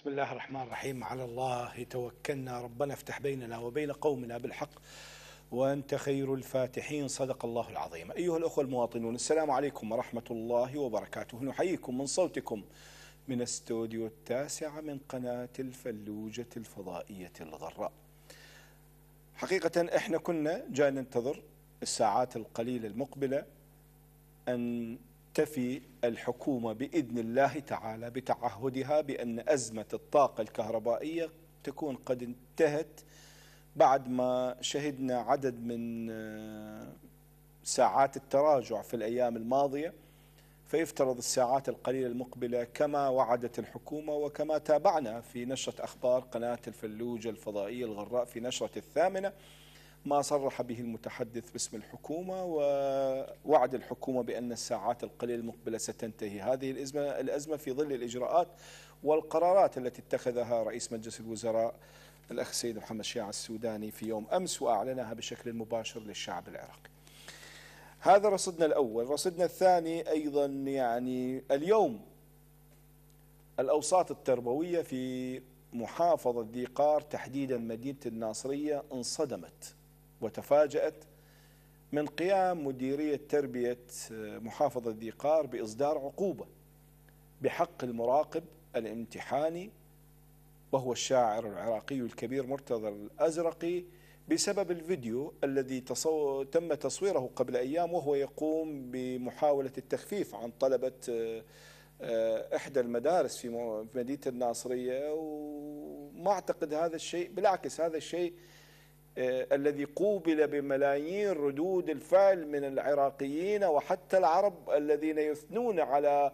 بسم الله الرحمن الرحيم. على الله توكلنا، ربنا افتح بيننا وبين قومنا بالحق وأنت خير الفاتحين. صدق الله العظيم. أيها الأخوة المواطنون، السلام عليكم ورحمة الله وبركاته. نحييكم من صوتكم من استوديو التاسعة من قناة الفلوجة الفضائية الغراء. حقيقة احنا كنا جاي ننتظر الساعات القليلة المقبلة أن تفي الحكومة بإذن الله تعالى بتعهدها بأن أزمة الطاقة الكهربائية تكون قد انتهت، بعد ما شهدنا عدد من ساعات التراجع في الأيام الماضية. فيفترض الساعات القليلة المقبلة كما وعدت الحكومة وكما تابعنا في نشرة أخبار قناة الفلوجة الفضائية الغراء في نشرة 8 ما صرح به المتحدث باسم الحكومة ووعد الحكومة بأن الساعات القليلة المقبلة ستنتهي هذه الأزمة في ظل الإجراءات والقرارات التي اتخذها رئيس مجلس الوزراء الأخ السيد محمد شياع السوداني في يوم أمس وأعلنها بشكل مباشر للشعب العراقي. هذا رصدنا الأول. رصدنا الثاني أيضا، يعني اليوم الأوساط التربوية في محافظة ذي قار تحديدا مدينة الناصرية انصدمت وتفاجأت من قيام مديرية تربية محافظة ذي قار بإصدار عقوبة بحق المراقب الامتحاني وهو الشاعر العراقي الكبير مرتضى الأزرقي بسبب الفيديو الذي تم تصويره قبل أيام وهو يقوم بمحاولة التخفيف عن طلبة إحدى المدارس في مدينة الناصرية. وما أعتقد هذا الشيء، بالعكس هذا الشيء الذي قوبل بملايين ردود الفعل من العراقيين وحتى العرب الذين يثنون على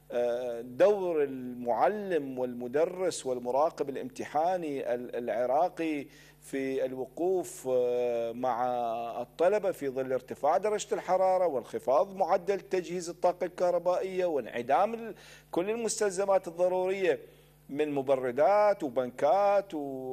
دور المعلم والمدرس والمراقب الامتحاني العراقي في الوقوف مع الطلبة في ظل ارتفاع درجة الحرارة وانخفاض معدل تجهيز الطاقة الكهربائية وانعدام كل المستلزمات الضرورية من مبردات وبنكات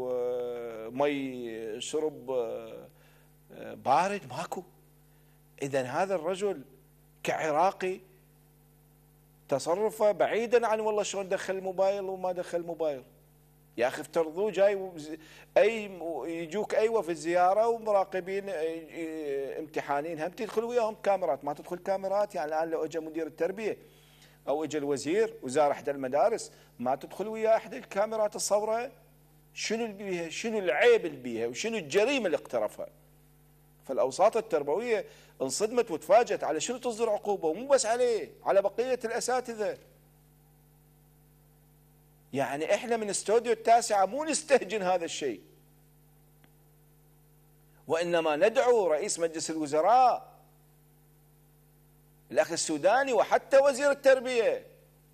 ومي شرب بارد ماكو. إذن هذا الرجل كعراقي تصرفه بعيدا عن والله شلون دخل الموبايل وما دخل الموبايل. يا أخي افترضوه جاي يجوك أيوة في الزيارة ومراقبين امتحانين، هم تدخل وياهم كاميرات؟ ما تدخل كاميرات. يعني الآن لو اجى مدير التربية أو اجى الوزير وزار إحدى المدارس ما تدخل وياه إحدى الكاميرات الصورة؟ شنو اللي بيها؟ شنو العيب اللي بيها؟ وشنو الجريمة اللي اقترفها؟ فالأوساط التربوية انصدمت وتفاجأت على شنو تصدر عقوبة، ومو بس عليه، على بقية الأساتذة. يعني احنا من استوديو التاسعة مو نستهجن هذا الشيء، وإنما ندعو رئيس مجلس الوزراء الأخ السوداني وحتى وزير التربية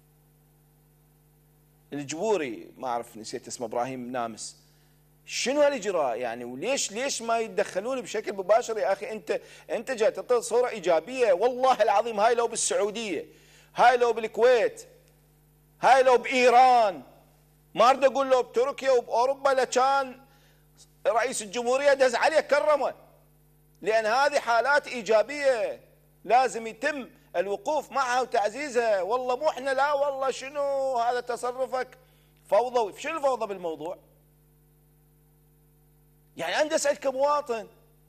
الجبوري، ما أعرف نسيت اسمه، إبراهيم نامس، شنو هالإجراء يعني؟ وليش ما يتدخلون بشكل مباشر؟ يا أخي أنت جاي تعطي صورة إيجابية. والله العظيم هاي لو بالسعودية، هاي لو بالكويت، هاي لو بإيران، ما أريد أقول له بتركيا وبأوروبا، لكان رئيس الجمهورية دز عليه كرمه، لأن هذه حالات إيجابية لازم يتم الوقوف معها وتعزيزها. والله مو احنا، لا والله شنو هذا تصرفك فوضوي. شنو الفوضى بالموضوع؟ يعني أنا أسأل كمواطن،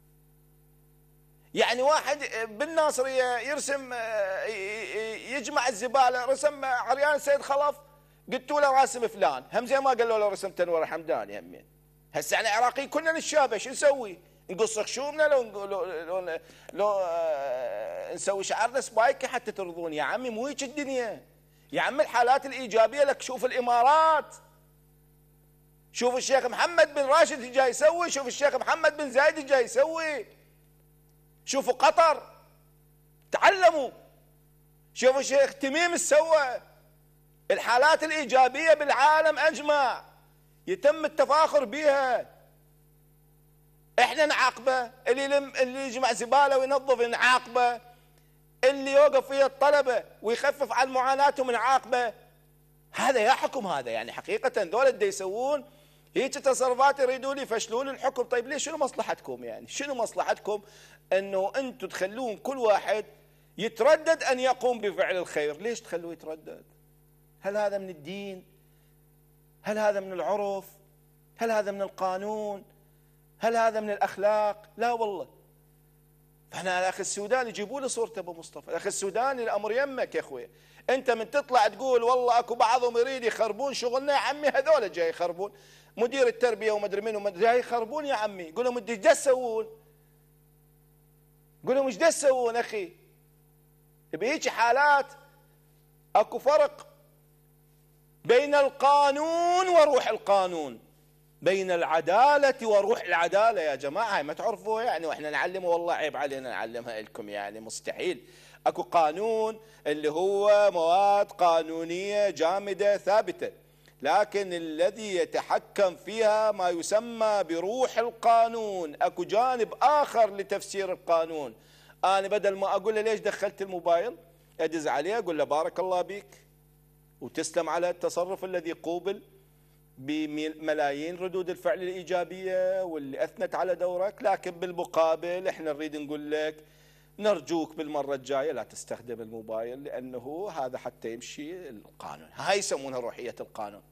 يعني واحد بالناصرية يرسم يجمع الزبالة، رسم عريان السيد خلف، قلت له راسم فلان، هم زي ما قالوا له رسم تنور حمداني همين. هسه احنا عراقيين كلنا نتشابه، شو نسوي؟ نقص خشومنا لو نسوي شعرنا سبايكي حتى ترضون؟ يا عمي مو هيك الدنيا. يا عمي الحالات الإيجابية لك شوف الإمارات، شوف الشيخ محمد بن راشد ايش جاي يسوي، شوف الشيخ محمد بن زايد ايش جاي يسوي، شوفوا قطر تعلموا، شوفوا الشيخ تميم ايش سوى. الحالات الإيجابية بالعالم أجمع يتم التفاخر بها، احنا نعاقبه. اللي يجمع زبالة وينظف نعاقبه، اللي يوقف فيها الطلبة ويخفف عن معاناتهم نعاقبه. هذا يا حكم هذا. يعني حقيقة ذول اللي يسوون هيك تصرفات يريدون يفشلون الحكم. طيب ليش؟ شنو مصلحتكم؟ يعني شنو مصلحتكم انه انتم تخلون كل واحد يتردد ان يقوم بفعل الخير؟ ليش تخلوه يتردد؟ هل هذا من الدين؟ هل هذا من العرف؟ هل هذا من القانون؟ هل هذا من الأخلاق؟ لا والله. فاحنا الأخ السوداني يجيبوا لي صورته أبو مصطفى، الأخ السوداني الأمر يمك يا أخوي. أنت من تطلع تقول والله أكو بعضهم يريد يخربون شغلنا، يا عمي هذول جاي يخربون، مدير التربية ومدري منو جاي يخربون يا عمي. قول لهم ايش تسوون؟ قول لهم ايش تسوون أخي؟ بهيك حالات اكو فرق بين القانون وروح القانون، بين العدالة وروح العدالة يا جماعة. ما تعرفوا يعني واحنا نعلمه، والله عيب علينا نعلمها لكم، يعني مستحيل. اكو قانون اللي هو مواد قانونية جامدة ثابتة، لكن الذي يتحكم فيها ما يسمى بروح القانون. اكو جانب اخر لتفسير القانون. انا بدل ما اقول له ليش دخلت الموبايل، ادز عليه اقول له بارك الله بك وتسلم على التصرف الذي قوبل بملايين ردود الفعل الإيجابية واللي أثنت على دورك، لكن بالمقابل احنا نريد نقول لك نرجوك بالمرة الجاية لا تستخدم الموبايل، لأنه هذا حتى يمشي القانون. هاي يسمونها روحية القانون.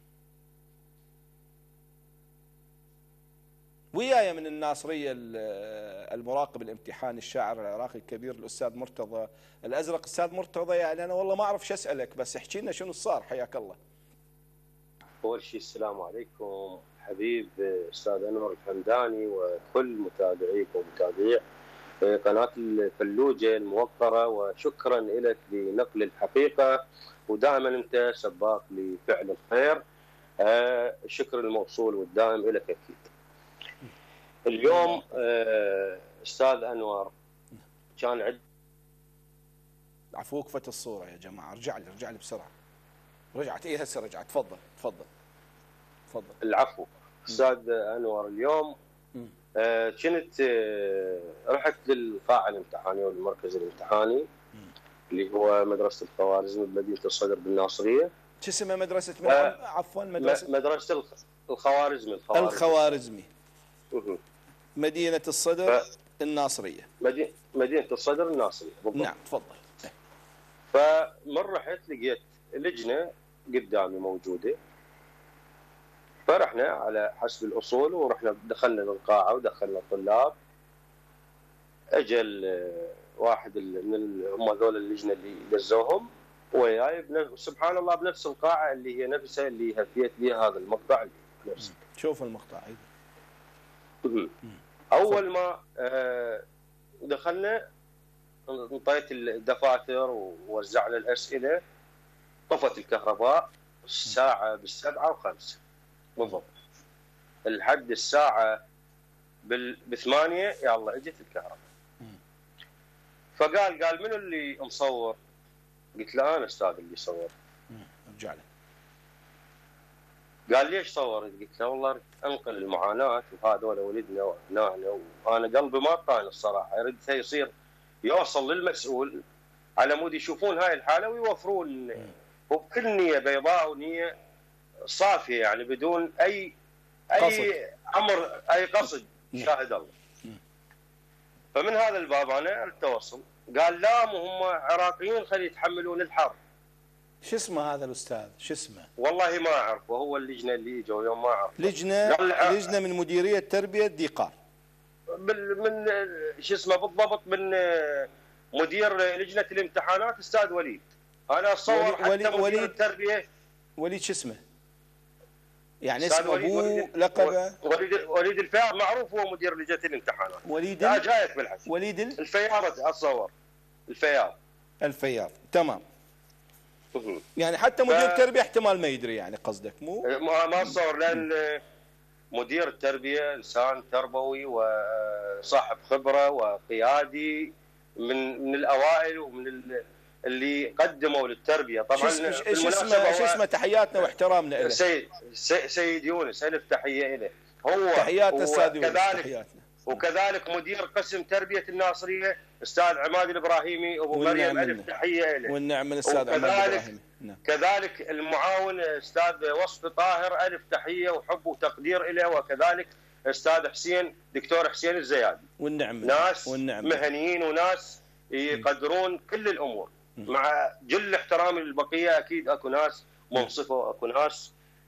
وياي من الناصرية المراقب الامتحان الشاعر العراقي الكبير الأستاذ مرتضى الأزرق. أستاذ مرتضى، يعني أنا والله ما أعرف شو أسألك، بس احكي لنا شنو صار. حياك الله. أول شيء السلام عليكم حبيب أستاذ أنور الحمداني وكل متابعيك ومتابعي قناة الفلوجة الموقرة، وشكرا لك لنقل الحقيقة، ودائما أنت سباق لفعل الخير. الشكر الموصول والدائم لك أكيد. اليوم أستاذ أنور كان عندي عفوا وقفت الصورة يا جماعة. ارجع لي بسرعة. رجعت ايه هسه رجعت. تفضل. العفو أستاذ أنور. اليوم كنت رحت للقاعة الامتحانية والمركز الامتحاني اللي هو مدرسة الخوارزمي بمدينة الصدر بالناصرية. شو اسمها مدرسة عفوا مدرسة الخوارزمي مدينة الصدر الناصرية. مدينة الصدر الناصرية بالضبط. نعم تفضل. فمن رحت لقيت لجنة قدامي موجودة، فرحنا على حسب الأصول ورحنا دخلنا للقاعة ودخلنا الطلاب. أجل واحد من هم ذول اللجنة اللي دزوهم وياي سبحان الله بنفس القاعة اللي هي نفسها اللي هفيت بها هذا المقطع نفسه. شوف المقطع. أول ما دخلنا انطيت الدفاتر ووزعنا الأسئلة، طفت الكهرباء الساعة ب7:05 بالضبط، لحد الساعة ب8 يلا اجت الكهرباء. فقال منو اللي مصور؟ قلت له انا استاذ اللي صور. رجع له. قال ليش صورت؟ قلت له والله انقل المعاناة وهذول ولدنا وابنائنا، وانا قلبي ما طاين الصراحة، يريد يصير يوصل للمسؤول على مود يشوفون هاي الحالة ويوفرون وبكل نية بيضاء ونية صافية، يعني بدون اي امر اي قصد شاهد الله. فمن هذا الباب انا التوصل قال لا مو هم عراقيين خلي يتحملون الحر. شو اسمه هذا الاستاذ؟ شو اسمه؟ والله ما اعرف، وهو اللجنه اللي اجوا يوم ما اعرف. لجنه من مديريه تربيه ديقار. من شو اسمه بالضبط، من مدير لجنه الامتحانات استاذ وليد. انا اتصور حتى مدير التربيه وليد شو اسمه؟ يعني اسمه ابوه لقبه وليد الفياض، معروف هو مدير لجنه الامتحانات. وليد جايك بالحس. وليد الفياض اتصور. الفياض تمام. يعني حتى مدير التربيه احتمال ما يدري، يعني قصدك مو؟ ما اتصور، لان مدير التربيه انسان تربوي وصاحب خبره وقيادي من الاوائل ومن اللي قدموا للتربيه. طبعا شو اسمه تحياتنا واحترامنا له. سيد يونس، الف تحيه له. هو تحياتنا استاذ يونس. تحياتنا. وكذلك مدير قسم تربيه الناصريه استاذ عماد الابراهيمي ابو مريم، الف تحيه له. والنعم من الاستاذ عماد الابراهيمي. كذلك المعاون استاذ وصفي طاهر، الف تحيه وحب وتقدير له. وكذلك استاذ حسين دكتور حسين الزيادي. والنعم. ناس مهنيين وناس يقدرون كل الامور. مع جل احترامي للبقيه، اكيد اكو ناس منصفه واكو ناس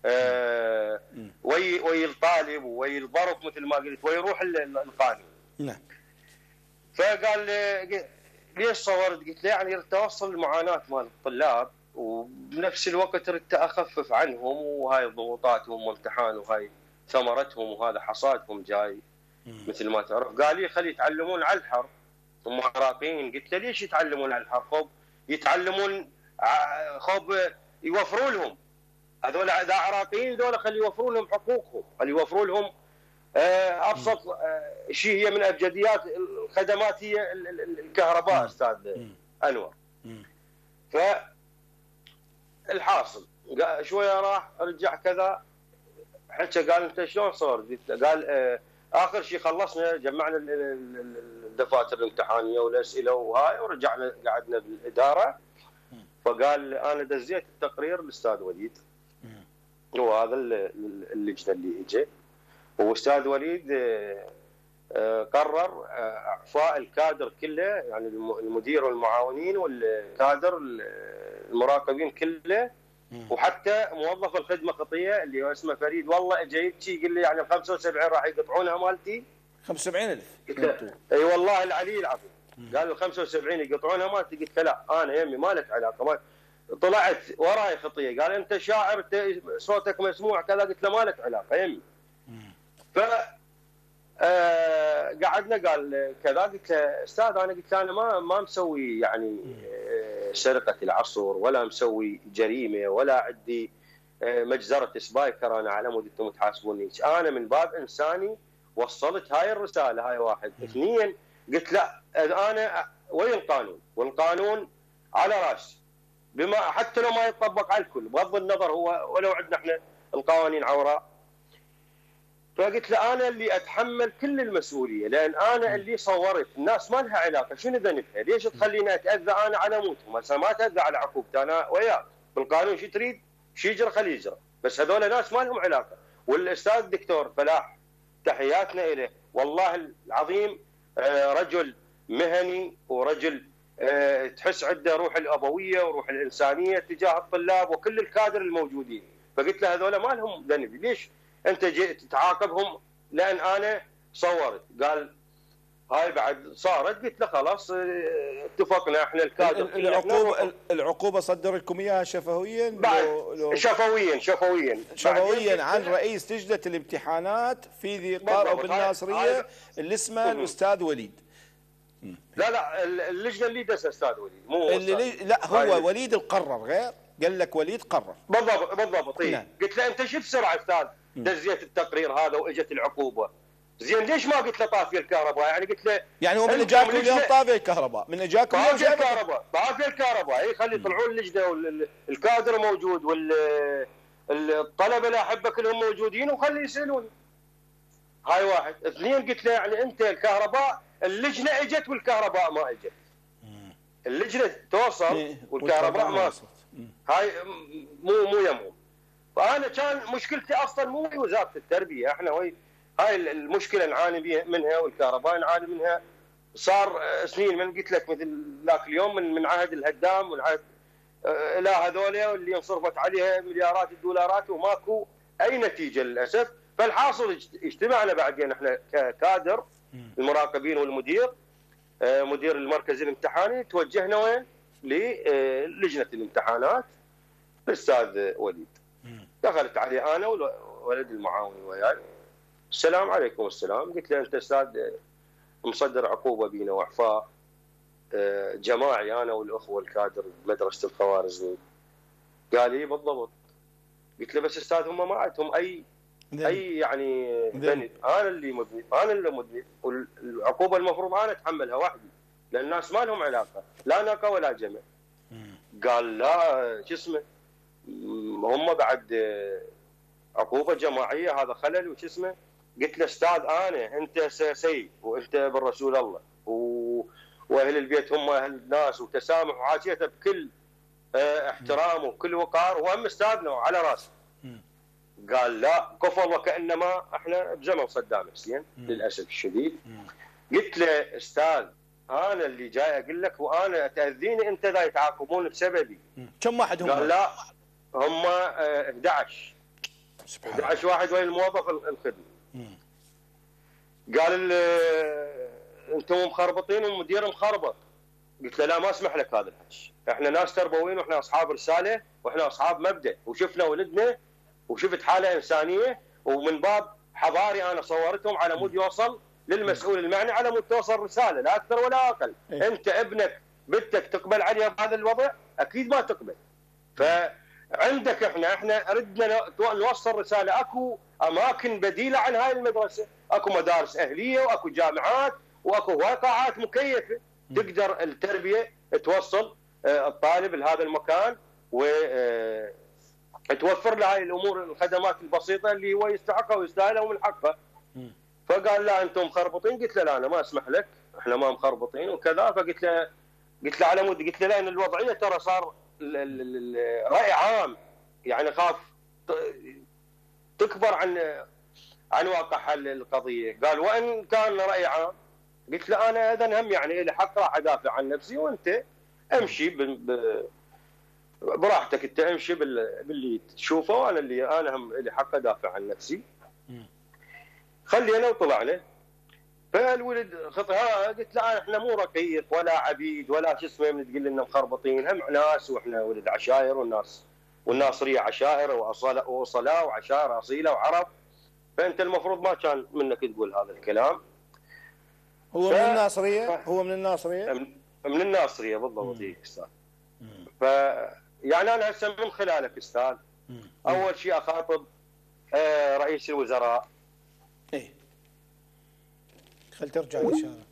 وي الطالب وي الظرف مثل ما قلت ويروح القانون. نعم. فقال ليش صورت؟ قلت له يعني توصل المعاناه مال الطلاب وبنفس الوقت ردت اخفف عنهم، وهاي ضغوطاتهم وامتحان وهاي ثمرتهم وهذا حصادهم جاي مثل ما تعرف. قال لي خلي يتعلمون على الحر، هم عراقيين. قلت له ليش يتعلمون على الحر؟ خب يتعلمون، خب يوفروا لهم هذول اذا عراقيين ذولا، خلي يوفروا لهم حقوقهم، خلي يوفروا لهم ابسط شيء هي من ابجديات الخدمات هي الكهرباء استاذ انور. فالحاصل شويه راح رجع كذا حكى، قال انت شلون صار؟ قال اخر شيء خلصنا جمعنا الدفاتر الامتحانيه والاسئله وهاي ورجعنا قعدنا بالاداره. فقال انا دزيت التقرير للاستاذ وليد، هو هذا اللجنه اللي اجى، واستاذ وليد قرر اعفاء الكادر كله، يعني المدير والمعاونين والكادر المراقبين كله، وحتى موظف الخدمه الخطيه اللي هو اسمه فريد، والله اجى يبكي يقول لي يعني ال 75 راح يقطعونها مالتي. 75,000؟ اي والله العلي العظيم. قال ال 75 يقطعونها مالتي. قلت له لا انا يمي ما لك علاقه، ما طلعت وراي خطيه. قال انت شاعر، انت صوتك مسموع كذا. قلت له ما لك علاقه يمي. ف قعدنا قال كذا. قلت له استاذ انا قلت له انا ما مسوي يعني سرقه العصر ولا مسوي جريمه ولا عندي مجزره سبايكر انا على مود انتم تحاسبوني. انا من باب انساني وصلت هاي الرساله. هاي واحد. اثنين قلت لا انا وين القانون، والقانون على راسي بما حتى لو ما يطبق على الكل بغض النظر هو ولو عندنا احنا القوانين عوراء. فقلت له انا اللي اتحمل كل المسؤوليه، لان انا اللي صورت. الناس ما لها علاقه شنو ذنبها؟ ليش تخليني اتاذى انا على موتهم؟ هسه ما اتاذى على عقوبتي انا وياك، بالقانون شو تريد؟ شو يجرى خليه يجرى، بس هذول ناس ما لهم علاقه. والاستاذ الدكتور فلاح تحياتنا اليه، والله العظيم رجل مهني ورجل تحس عنده روح الابويه وروح الانسانيه تجاه الطلاب وكل الكادر الموجودين. فقلت له هذول ما لهم ذنب، ليش انت جيت تعاقبهم؟ لان انا صورت. قال هاي بعد صارت. قلت له خلاص اتفقنا احنا الكادر. العقوبه صدر لكم اياها شفويا؟ شفويا عن رئيس لجنه الامتحانات في ذي قار او بالناصريه اللي اسمه الاستاذ وليد. لا اللجنه اللي دس استاذ وليد مو لا هو وليد القرر غير. قال لك وليد قرر بالضبط. نعم. قلت له انت شو بسرعه استاذ دزيت التقرير هذا واجت العقوبه، زين ليش ما قلت له طافي الكهرباء؟ يعني قلت له يعني هو من اجاكم اليوم طافي الكهرباء، من اجاكم طافي الكهرباء اي خلي يطلعون اللجنه والكادر موجود والطلبه الاحبه كلهم موجودين وخلي يسالون. هاي واحد. اثنين قلت له يعني انت الكهرباء اللجنه اجت والكهرباء ما اجت. اللجنه توصل والكهرباء ما وصلت. هاي مو يمهم. فانا كان مشكلتي اصلا مو وزاره التربيه، احنا هاي المشكله نعاني منها والكهرباء نعاني منها صار سنين. من قلت لك مثل ذاك اليوم من عهد الهدام والعهد الى هذول واللي انصرفت عليها مليارات الدولارات وماكو اي نتيجه للاسف. فالحاصل اجتمعنا بعدين احنا ككادر المراقبين والمدير مدير المركز الامتحاني، توجهنا وين؟ للجنه الامتحانات الاستاذ وليد. دخلت عليه انا وولد المعاون وياي. السلام عليكم. السلام. قلت له انت استاذ مصدر عقوبه بينا واعفاء جماعي انا والاخوه الكادر بمدرسه الخوارزمي. قال لي بالضبط. قلت له بس استاذ هم ما عندهم اي يعني ذنب، انا اللي مذنب والعقوبه المفروض انا اتحملها وحدي لان الناس ما لهم علاقه لا ناقه ولا جمع. قال لا شو اسمه هم بعد عقوبه جماعيه هذا خلل وش اسمه. قلت له استاذ انت سيد وانت بالرسول الله واهل البيت هم اهل الناس وتسامح وعاشيته بكل احترام وكل وقار وهم استاذنا وعلى راسه. قال لا كفر وكانما احنا بزمن صدام حسين للاسف الشديد. قلت له استاذ انا اللي جاي اقول لك وانا تاذيني انت ذا يتعاقبون بسببي. كم واحد هم؟ قال لا هم 11 11 واحد ويا الموظف الخدمه. قال انتم مخربطين والمدير مخربط. قلت له لا ما اسمح لك هذا الحكي، احنا ناس تربويين واحنا اصحاب رساله واحنا اصحاب مبدا، وشفنا ولدنا وشفت حاله انسانيه، ومن باب حضاري انا صورتهم على مود يوصل للمسؤول المعني على مود توصل رساله لا اكثر ولا اقل. انت ابنك بنتك تقبل عليها بهذا الوضع؟ اكيد ما تقبل. فعندك احنا ردنا نوصل رساله، اكو اماكن بديله عن هاي المدرسه، اكو مدارس اهليه واكو جامعات واكو قاعات مكيفه تقدر التربيه توصل الطالب لهذا المكان وتوفر له هاي الامور الخدمات البسيطه اللي هو يستحقها ويستاهلها ومن حقه. فقال لا انتم مخربطين. قلت له لا انا ما اسمح لك، احنا ما مخربطين وكذا. فقلت له على مود، قلت له لان الوضعيه ترى صار راي عام، يعني خاف تكبر عن واقع حل القضيه. قال وان كان راي عام. قلت له انا اذا هم يعني لي حق راح ادافع عن نفسي، وانت امشي براحتك، انت امشي باللي تشوفه، وانا انا هم لي حق ادافع عن نفسي. خلينا وطلعنا. فالولد قلت له احنا مو رقيق ولا عبيد ولا شو اسمه من تقول لنا مخربطين، هم ناس واحنا ولد عشائر، والناصريه عشائر واصلاء وعشائر اصيله وعرب. فانت المفروض ما كان منك تقول هذا الكلام. هو من الناصريه؟ هو من الناصريه؟ من الناصريه بالضبط. هيك استاذ. يعني انا هسه من خلالك استاذ اول شيء اخاطب رئيس الوزراء. ايه خل ترجع الاشاره.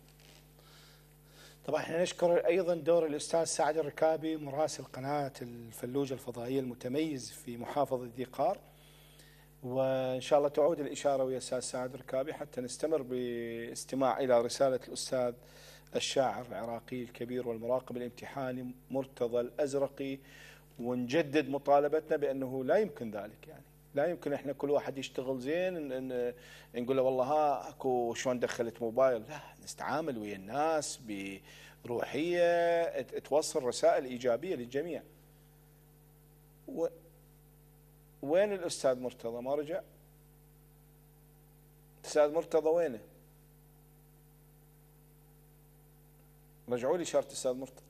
طبعا احنا نشكر ايضا دور الاستاذ سعد الركابي مراسل قناه الفلوجه الفضائيه المتميز في محافظه ذي قار، وان شاء الله تعود الاشاره ويا الاستاذ سعد الركابي حتى نستمر باستماع الى رساله الاستاذ الشاعر العراقي الكبير والمراقب الامتحاني مرتضى الازرقي، ونجدد مطالبتنا بانه لا يمكن ذلك. يعني لا يمكن احنا كل واحد يشتغل زين إن نقول له والله ها اكو شلون دخلت موبايل. لا، نتعامل ويا الناس بروحيه توصل رسائل ايجابيه للجميع. وين الاستاذ مرتضى؟ ما رجع؟ الاستاذ مرتضى وينه؟ رجعوا لي اشاره الاستاذ مرتضى.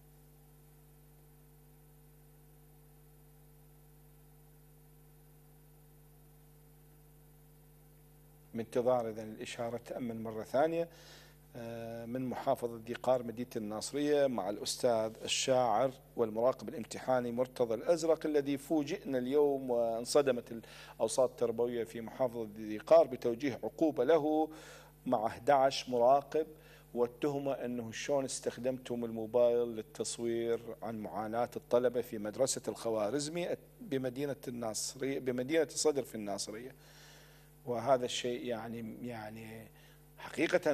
بانتظار اذا الاشاره تامن مره ثانيه من محافظه ذي قار مدينه الناصريه مع الاستاذ الشاعر والمراقب الامتحاني مرتضى الازرق، الذي فوجئنا اليوم وانصدمت الاوساط التربويه في محافظه ذي قار بتوجيه عقوبه له مع 11 مراقب، والتهمه انه شلون استخدمتم الموبايل للتصوير عن معاناه الطلبه في مدرسه الخوارزمي بمدينه الناصريه بمدينه الصدر في الناصريه. وهذا الشيء يعني حقيقة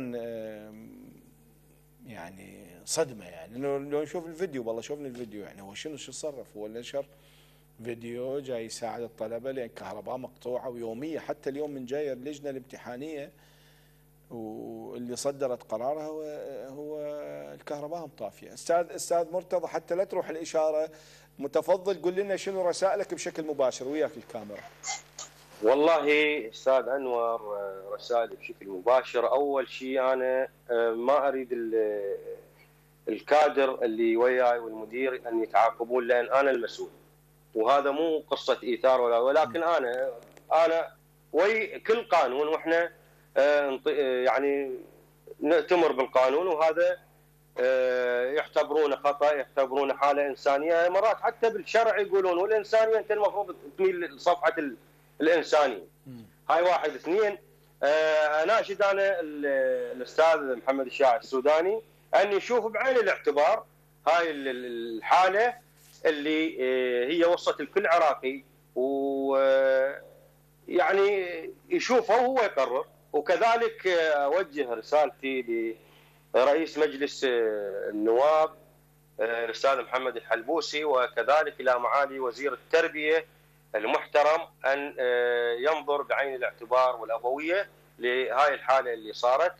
يعني صدمة. يعني لو نشوف الفيديو، والله شوفنا الفيديو، يعني هو شو صرف؟ هو نشر فيديو جاي يساعد الطلبة لأن كهرباء مقطوعة ويومية. حتى اليوم من جاية اللجنة الامتحانية واللي صدرت قرارها هو الكهرباء مطافية. استاذ مرتضى حتى لا تروح الإشارة، متفضل قل لنا شنو رسائلك بشكل مباشر وياك الكاميرا. والله استاذ انور رسائلي بشكل مباشر. اول شيء انا ما اريد الكادر اللي وياي والمدير ان يتعاقبون لان انا المسؤول، وهذا مو قصه ايثار ولكن انا وي كل قانون، واحنا يعني نأتمر بالقانون، وهذا يعتبرونه خطا، يعتبرونه حاله انسانيه. مرات حتى بالشرع يقولون والانسانيه انت المفروض تميل لصفحه الانسانيه. هاي واحد. اثنين، اناشد انا الاستاذ محمد الشاعر السوداني ان يشوف بعين الاعتبار هاي الحاله اللي هي وصلت الكل عراقي، ويعني يشوفها وهو يقرر. وكذلك اوجه رسالتي لرئيس مجلس النواب الاستاذ محمد الحلبوسي، وكذلك الى معالي وزير التربيه المحترم ان ينظر بعين الاعتبار والابويه لهاي الحاله اللي صارت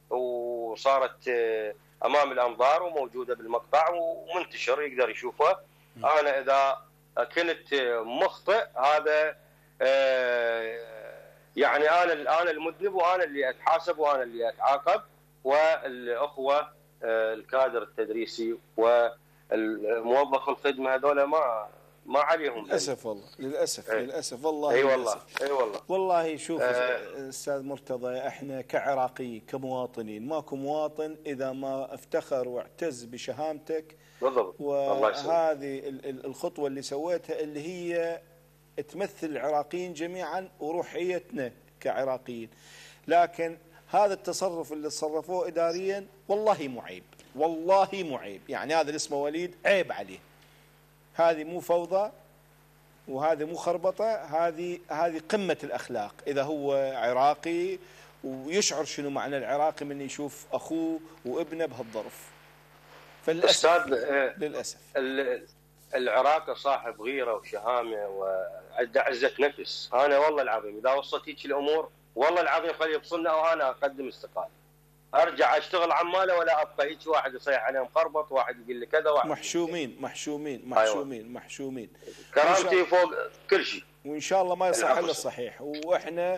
امام الانظار وموجوده بالمقطع ومنتشر يقدر يشوفه. انا اذا كنت مخطئ هذا يعني انا المذنب وانا اللي اتحاسب وانا اللي اتعاقب، والاخوه الكادر التدريسي والموظف الخدمه هذول ما عليهم. للاسف والله، للاسف والله. اي والله اي والله. والله شوف استاذ مرتضى، احنا كعراقيين كمواطنين، ماكو مواطن اذا ما افتخر واعتز بشهامتك. بالضبط. وهذه الخطوه اللي سويتها اللي هي تمثل العراقيين جميعا وروحيتنا كعراقيين. لكن هذا التصرف اللي تصرفوه اداريا والله مو عيب، والله مو عيب. يعني هذا اللي اسمه وليد عيب عليه. هذه مو فوضى وهذه مو خربطه، هذه قمه الاخلاق. اذا هو عراقي ويشعر شنو معنى العراقي من يشوف اخوه وابنه بهالظرف. فللاسف للاسف العراق صاحب غيره وشهامه وعنده عزه نفس. انا والله العظيم اذا وصلت هيك الامور والله العظيم خليه يفصلنا وانا اقدم استقاله. ارجع اشتغل عماله ولا ابقى هيك واحد يصيح عليه مخربط، واحد يقول لي كذا، واحد محشومين. كرامتي فوق كل شيء. وان شاء الله ما يصح الا الصحيح. واحنا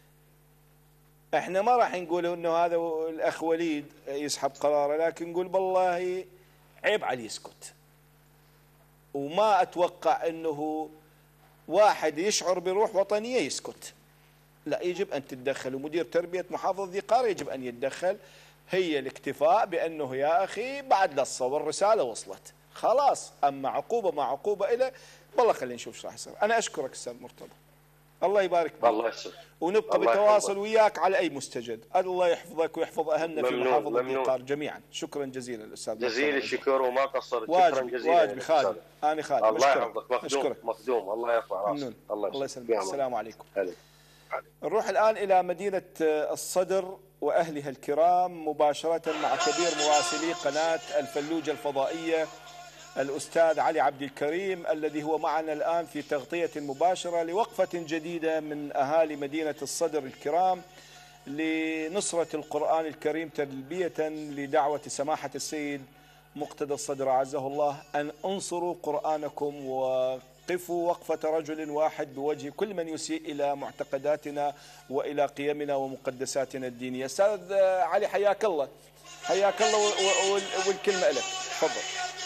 ما راح نقول انه هذا الاخ وليد يسحب قراره، لكن نقول بالله عيب عليه يسكت. وما اتوقع انه واحد يشعر بروح وطنيه يسكت. لا، يجب ان تتدخل، ومدير تربيه محافظه ذي قار يجب ان يتدخل. هي الاكتفاء بانه يا اخي بعد لصه والرساله وصلت خلاص، اما عقوبه ما عقوبه له والله خلينا نشوف ايش راح يصير. انا اشكرك استاذ مرتضى، الله يبارك فيك. الله يسلمك. ونبقى بتواصل وياك على اي مستجد. الله يحفظك ويحفظ اهلنا في محافظه ذي قار جميعا. شكرا جزيلا الاستاذ. جزيل الشكر وما قصرت. شكرا جزيلا. واجبي خالد. انا خالد. الله يحفظك. مخدوم. الله يرفع راسك. الله يسلمك. السلام عليكم. نروح الآن إلى مدينة الصدر وأهلها الكرام مباشرة مع كبير مراسلي قناة الفلوجة الفضائية الأستاذ علي عبد الكريم، الذي هو معنا الآن في تغطية مباشرة لوقفة جديدة من أهالي مدينة الصدر الكرام لنصرة القرآن الكريم تلبية لدعوة سماحة السيد مقتدى الصدر عزه الله أن انصروا قرآنكم وقفوا وقفة رجل واحد بوجه كل من يسيء إلى معتقداتنا وإلى قيمنا ومقدساتنا الدينية. أستاذ علي حياك الله. حياك الله والكلمة لك، تفضل.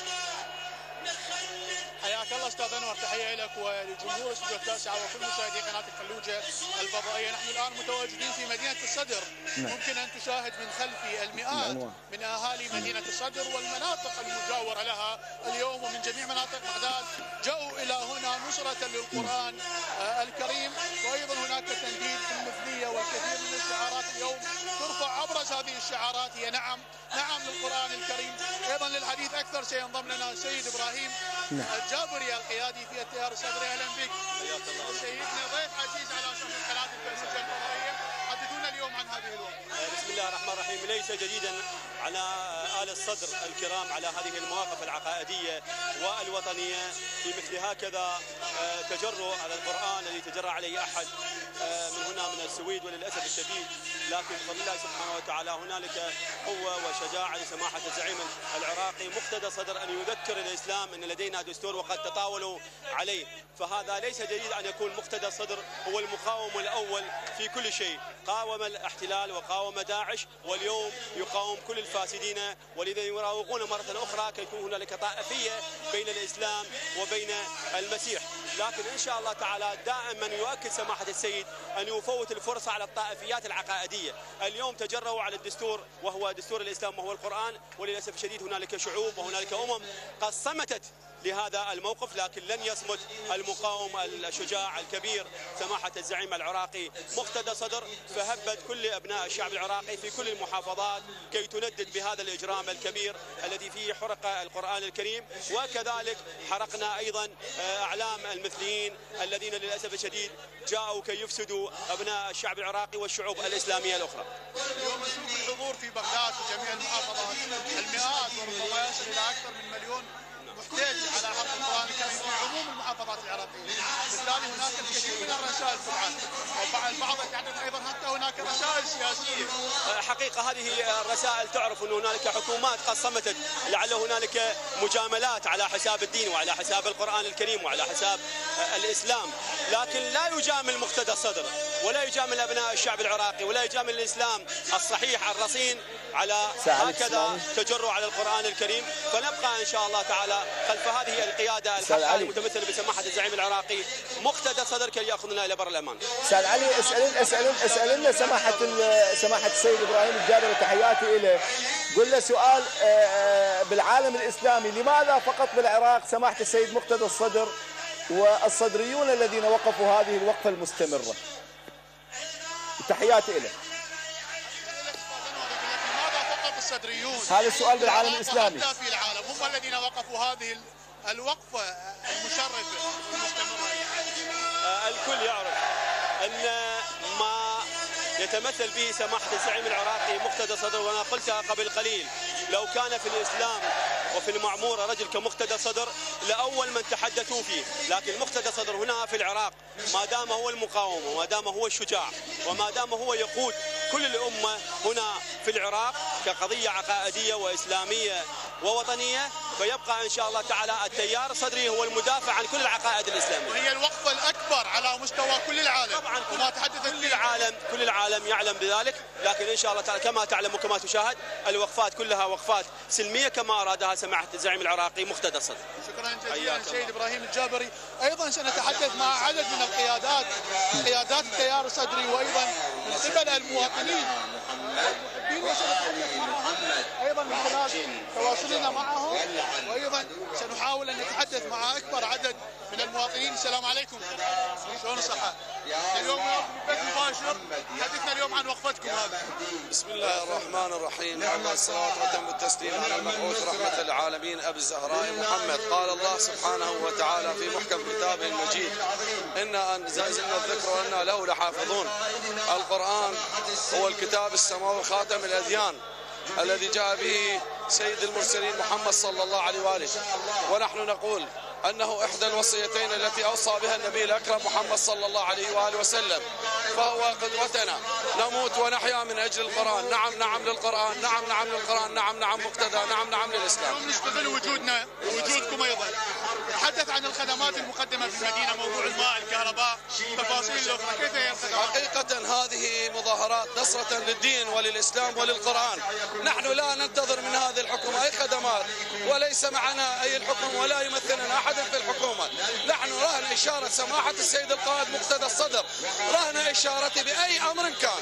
حياك الله استاذ انور، تحيه لك ولجمهور استوديو التاسعه وكل مشاهدي قناه الفلوجه الفضائيه. نحن الان متواجدين في مدينه الصدر. ممكن ان تشاهد من خلفي المئات من اهالي مدينه الصدر والمناطق المجاوره لها اليوم ومن جميع مناطق بغداد جاءوا الى هنا نصره للقران الكريم. وايضا هناك تنديد في المثليه والكثير من الشعارات اليوم ترفع. ابرز هذه الشعارات هي نعم للقران الكريم. ايضا للحديث اكثر سينضم لنا السيد ابراهيم الجابري القيادي في التيار الصدري. اهلا بك سيدنا، ضيف عزيز على شاشه قناه الفلوجه الفضائيه. حدثونا اليوم عن هذه الوقفه. بسم الله الرحمن الرحيم. ليس جديدا على آل الصدر الكرام على هذه المواقف العقائديه والوطنيه في مثل هكذا تجرؤ على القران الذي تجرأ عليه احد من هنا من السويد وللاسف الشديد. لكن بفضل الله سبحانه وتعالى هنالك قوه وشجاعه لسماحه الزعيم العراقي مقتدى صدر ان يذكر الاسلام ان لدينا دستور وقد تطاولوا عليه. فهذا ليس جديد ان يكون مقتدى صدر هو المقاوم الاول في كل شيء. قاوم الاحتلال وقاوم داعش واليوم يقاوم كل الفاسدين، ولذا يراوغون مره اخرى كي يكون هنالك طائفيه بين الاسلام وبين المسيح. لكن ان شاء الله تعالى دائما يؤكد سماحه السيد ان يفوت الفرصه على الطائفيات العقائديه. اليوم تجرؤوا على الدستور وهو دستور الاسلام وهو القران، وللاسف الشديد هنالك شعوب وهنالك قد صمتت لهذا الموقف، لكن لن يصمت المقاوم الشجاع الكبير سماحة الزعيم العراقي مقتدى صدر. فهبت كل أبناء الشعب العراقي في كل المحافظات كي تندد بهذا الإجرام الكبير الذي فيه حرق القرآن الكريم، وكذلك حرقنا أيضا أعلام المثليين الذين للأسف الشديد جاءوا كي يفسدوا أبناء الشعب العراقي والشعوب الإسلامية الأخرى. اليوم نشوف الحضور في بغداد في جميع المحافظات، المئات وربما يصل إلى أكثر من مليون محتاج على حق القرآن الكريم في عموم المحافظات العراقية. بالتالي هناك الكثير من الرسائل طبعا، وبعض البعض يتحدث ايضا حتى هناك رسائل سياسيه سياسيه. حقيقة هذه الرسائل تعرف أن هنالك حكومات قد صمتت لعل هنالك مجاملات على حساب الدين وعلى حساب القرآن الكريم وعلى حساب الإسلام، لكن لا يجامل مقتدى الصدر ولا يجامل أبناء الشعب العراقي ولا يجامل الإسلام الصحيح الرصين على هكذا تجرؤ على القرآن الكريم. فنبقى إن شاء الله تعالى خلف هذه القيادة الحقة المتمثلة بسماحة الزعيم العراقي مقتدى الصدر كي يأخذنا إلى بر الأمان. استاذ علي اسال لنا سماحه السيد ابراهيم الجابري، تحياتي له. قل له سؤال بالعالم الاسلامي، لماذا فقط بالعراق سماحه السيد مقتدى الصدر والصدريون الذين وقفوا هذه الوقفه المستمره؟ تحياتي له. لماذا فقط الصدريون؟ هذا السؤال بالعالم الاسلامي. حتى في العالم هم الذين وقفوا هذه الوقفه المشرفه المستمره. الكل يعرف ان ما يتمثل به سماحة الزعيم العراقي مقتدى الصدر، وانا قلتها قبل قليل، لو كان في الاسلام وفي المعمورة رجل كمقتدى الصدر لأول من تحدثوا فيه، لكن مقتدى الصدر هنا في العراق ما دام هو المقاومة وما دام هو الشجاع وما دام هو يقود كل الأمة هنا في العراق كقضية عقائدية وإسلامية ووطنية، فيبقى إن شاء الله تعالى التيار الصدري هو المدافع عن كل العقائد الإسلامية. وهي الوقفة الأكبر على مستوى كل العالم طبعا، وما تحدثت كل العالم يعلم بذلك، لكن إن شاء الله تعالى كما تعلم وكما تشاهد الوقفات كلها وقفات سلمية كما أرادها سماحة الزعيم العراقي مقتدى الصدر. شكرا جزيلا السيد إبراهيم الجابري. أيضا سنتحدث مع عدد من القيادات، قيادات التيار الصدري وأيضا من قبل المواطنين والمحبين، وسنتحدث معهم أيضا من خلال تواصلنا معهم، وأيضا سنحاول أن نتحدث مع أكبر عدد من المواطنين. السلام عليكم، شلون الصحة؟ اليوم بث مباشر، حدثنا اليوم عن وقفتكم هذه. بسم الله الرحمن الرحيم، أفضل الصلاة وأتم التسليم على المبعوث رحمة العالمين أبي الزهراء محمد. قال الله سبحانه وتعالى في محكم كتابه المجيد: إنا أنزلنا الذكر وإنا له لحافظون. القرآن هو الكتاب السماوي خاتم الأديان الذي جاء به سيد المرسلين محمد صلى الله عليه وآله، ونحن نقول أنه إحدى الوصيتين التي أوصى بها النبي الأكرم محمد صلى الله عليه وآله وسلم، فهو قدوتنا، نموت ونحيا من أجل القرآن. نعم نعم للقرآن، نعم نعم للقرآن، نعم نعم مقتدى، نعم نعم للإسلام. نستغل وجودنا ووجودكم أيضا. نتحدث عن الخدمات المقدمة في المدينة، موضوع الماء، الكهرباء، تفاصيل الأخرى، كيف هي الخدمات؟ حقيقة هذه مظاهرات نصرة للدين وللإسلام وللقرآن. نحن لا ننتظر من هذه الحكومة أي خدمات، وليس معنا أي الحكم ولا يمثلنا أحد في الحكومة. نحن رهن إشارة سماحة السيد القائد مقتدى الصدر، رهن إشارته بأي أمر كان.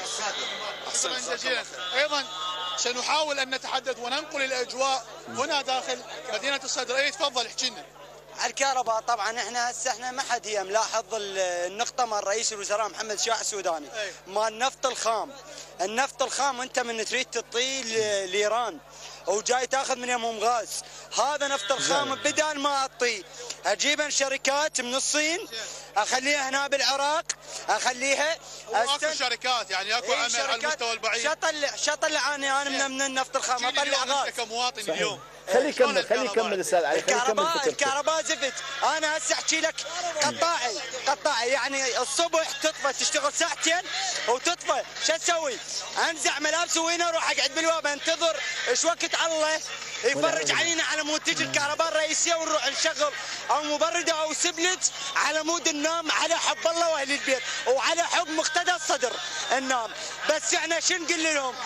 شكرا جزيلا. أيضا سنحاول أن نتحدث وننقل الأجواء هنا داخل مدينة الصدر. أي تفضل احكي لنا. الكهرباء طبعا احنا ما حد هي ملاحظ النقطه مال رئيس الوزراء محمد شاع السوداني مال النفط الخام انت من تريد تعطيه لايران وجاي تاخذ من يمهم غاز. هذا نفط الخام بدال ما اعطيه اجيب شركات من الصين اخليها هنا بالعراق، اخليها اكو شركات يعني اكو عمل على المستوى البعيد. شطل انا من النفط الخام اطلع غاز كمواطن اليوم. خلي يكمل استاذ علي. الكهرباء زفت. انا هسه احكي لك قطاعي يعني الصبح تطفى تشتغل ساعتين وتطفى، شو تسوي؟ انزع ملابسي وين اروح اقعد بالباب انتظر ايش وقت الله يفرج علينا على مود تجي الكهرباء الرئيسيه ونروح نشغل او مبرده او سبلت على مود ننام على حب الله واهل البيت وعلى حب مقتدى الصدر ننام. بس احنا شو نقول لهم؟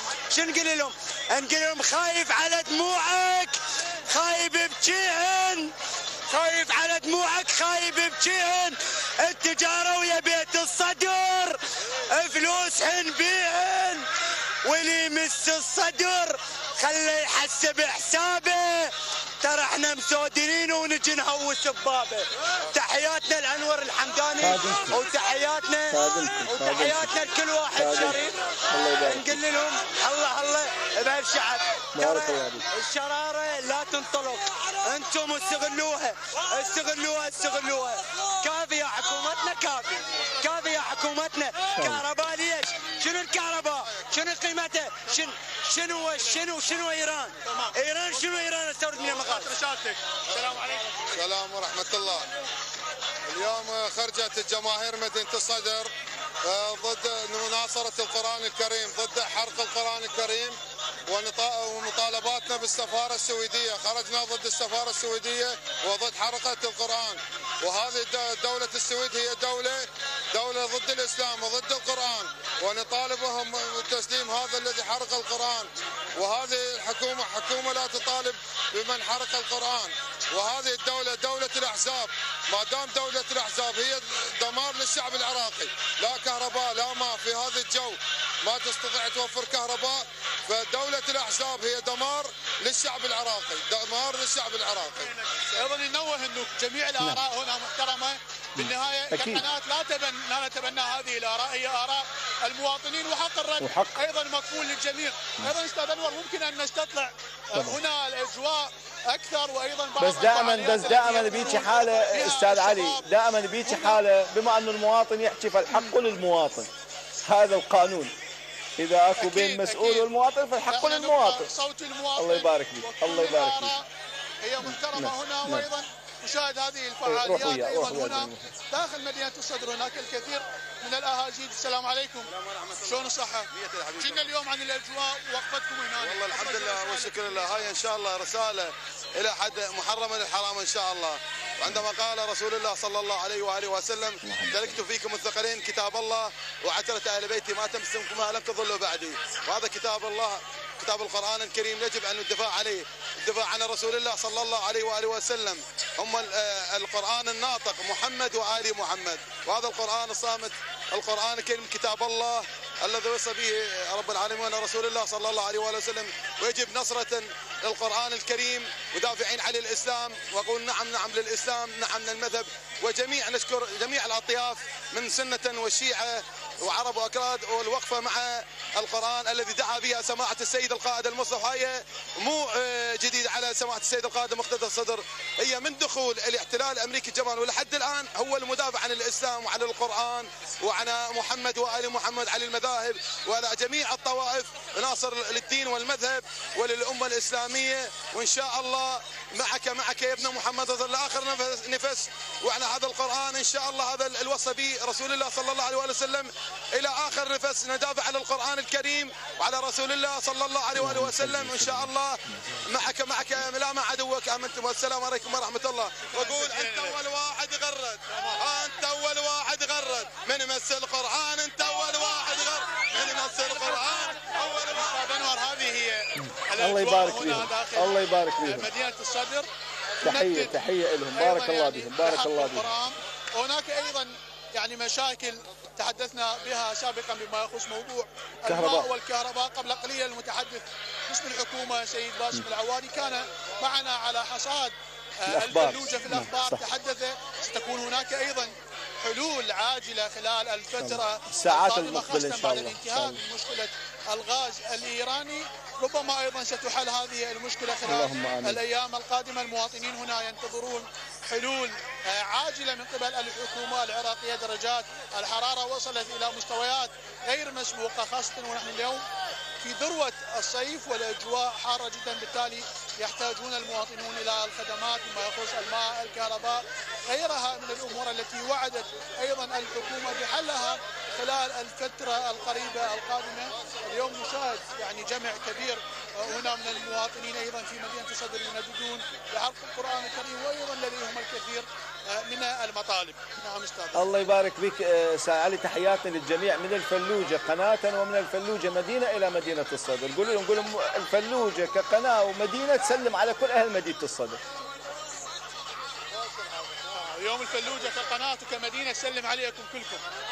نقول لهم خايف على دموعك، خايف بجيهن، خايف على دموعك، خايف بجيهن. التجاره ويا بيت الصدر فلوسهن بيهن، واللي يمس الصدر خليه يحسب حسابه. ترى احنا مسودين ونجي نهوس ببابه. تحياتنا لانور الحمداني وتحياتنا لكل واحد شريف. نقول لهم الله بهالشعب. ترى الشراره لا تنطلق، انتم استغلوها. كافي يا حكومتنا، كافي يا حكومتنا. كهرباء ليش؟ شنو الكهرباء؟ شنو قيمتها؟ شنو ايران؟ شنو ايران استورد من المغارب؟ رسالتك. السلام عليكم. السلام ورحمة الله. اليوم خرجت الجماهير مدينة الصدر ضد مناصرة القرآن الكريم، ضد حرق القرآن الكريم، ومطالباتنا بالسفارة السويدية. خرجنا ضد السفارة السويدية وضد حرقة القرآن، وهذه دولة السويد هي دولة ضد الإسلام وضد القرآن، ونطالبهم بتسليم هذا الذي حرق القرآن. وهذه الحكومة حكومة لا تطالب بمن حرق القرآن. وهذه الدولة دولة الأحزاب، ما دام دولة الأحزاب هي دمار للشعب العراقي، لا كهرباء لا ماء في هذا الجو، ما تستطيع توفر كهرباء، فدولة الأحزاب هي دمار للشعب العراقي، دمار للشعب العراقي. أيضا ننوه أنه جميع الآراء هنا محترمة بالنهاية، كقناة لا نتبنى هذه الآراء، هي آراء المواطنين وحق الرد أيضا مكفول للجميع. أيضا أستاذ أنور ممكن أن نستطلع هنا الأجواء أكثر، وأيضا بعض بس دائما بيجي حالة أستاذ علي، دائما بيجي حالة بما أنه المواطن يحكي فالحق للمواطن، هذا القانون. إذا أكو بين مسؤول والمواطن فالحق للمواطن. صوت المواطن. الله يبارك فيك، الله يبارك فيك. هي محترمة هنا، وأيضا نشاهد هذه الفعاليات أيضا هنا داخل مدينة الصدر. هناك الكثير من الأهاجيد. السلام عليكم، شلون الصحة؟ جينا اليوم عن الأجواء ووقفتكم هنا. والله الحمد لله والشكر لله. هاي إن شاء الله رسالة إلى حد محرم الحرام إن شاء الله. وعندما قال رسول الله صلى الله عليه وآله وسلم: تركت فيكم الثقلين كتاب الله وعترة أهل بيتي ما تمسكمها لم تضلوا بعدي. وهذا كتاب الله، كتاب القرآن الكريم، يجب أن ندفع عليه، الدفاع عن رسول الله صلى الله عليه وآله وسلم. هم القرآن الناطق محمد وآل محمد، وهذا القرآن الصامت، القرآن الكريم كتاب الله الذي وصى به رب العالمين رسول الله صلى الله عليه وآله وسلم. ويجب نصرة للقرآن الكريم ودافعين عن الإسلام، وأقول نعم نعم للإسلام، نعم للمذهب. وجميع نشكر جميع الأطياف من سنة والشيعة وعرب وأكراد، والوقفة مع القرآن الذي دعا بها سماحة السيد القائد المصلح. هي مو جديد على سماحة السيد القائد مقتدى الصدر، هي من دخول الاحتلال الأمريكي الجمال ولحد الآن هو المدافع عن الإسلام وعن القرآن وعن محمد وآل محمد، على المذاهب وعلى جميع الطوائف، ناصر للدين والمذهب وللأمة الإسلامية. وإن شاء الله معك يا ابن محمد لآخر نفس، وعلى هذا القرآن إن شاء الله، هذا الوصى به رسول الله صلى الله عليه وسلم إلى آخر نفس، ندافع على القرآن الكريم وعلى رسول الله صلى الله عليه وآله وسلم. إن شاء الله معك لا مع عدوك آمنتم. والسلام عليكم ورحمة الله. وأقول أنت أول واحد غرد، أنت أول واحد غرد من مس القرآن، أنت أول واحد غرد من مس القرآن أول واحد. أنور، هذه هي الله يبارك فيهم، الله يبارك فيهم. مدينة الصدر، تحية لهم، بارك الله بهم، بارك الله بهم. هناك أيضا يعني مشاكل تحدثنا بها سابقا بما يخص موضوع الماء والكهرباء. قبل قليل المتحدث باسم الحكومة سيد باسم العواني كان معنا على حصاد الفلوجة في الأخبار، تحدث ستكون هناك أيضا حلول عاجلة خلال الفترة الساعات المقبلة إن شاء بعد الله. الانتهاء من مشكلة الغاز الإيراني. ربما أيضا ستحل هذه المشكلة خلال الأيام القادمة. المواطنين هنا ينتظرون حلول عاجلة من قبل الحكومة العراقية. درجات الحرارة وصلت إلى مستويات غير مسبوقة، خاصة ونحن اليوم في ذروة الصيف والأجواء حارة جدا، بالتالي يحتاجون المواطنون إلى الخدمات بما يخص الماء، الكهرباء، غيرها من الأمور التي وعدت أيضا الحكومة بحلها خلال الفترة القريبة القادمة. اليوم نشاهد يعني جمع كبير هنا من المواطنين أيضا في مدينة الصدر ينددون بحرق القرآن الكريم، وأيضا لديهم الكثير من المطالب. نعم أستاذ. الله يبارك بك أستاذ علي، تحياتنا للجميع من الفلوجة قناة ومن الفلوجة مدينة إلى مدينة الصدر. قولوا لهم الفلوجة كقناة ومدينة تسلم على كل أهل مدينة الصدر. اليوم الفلوجة كقناة وكمدينة تسلم عليكم كلكم.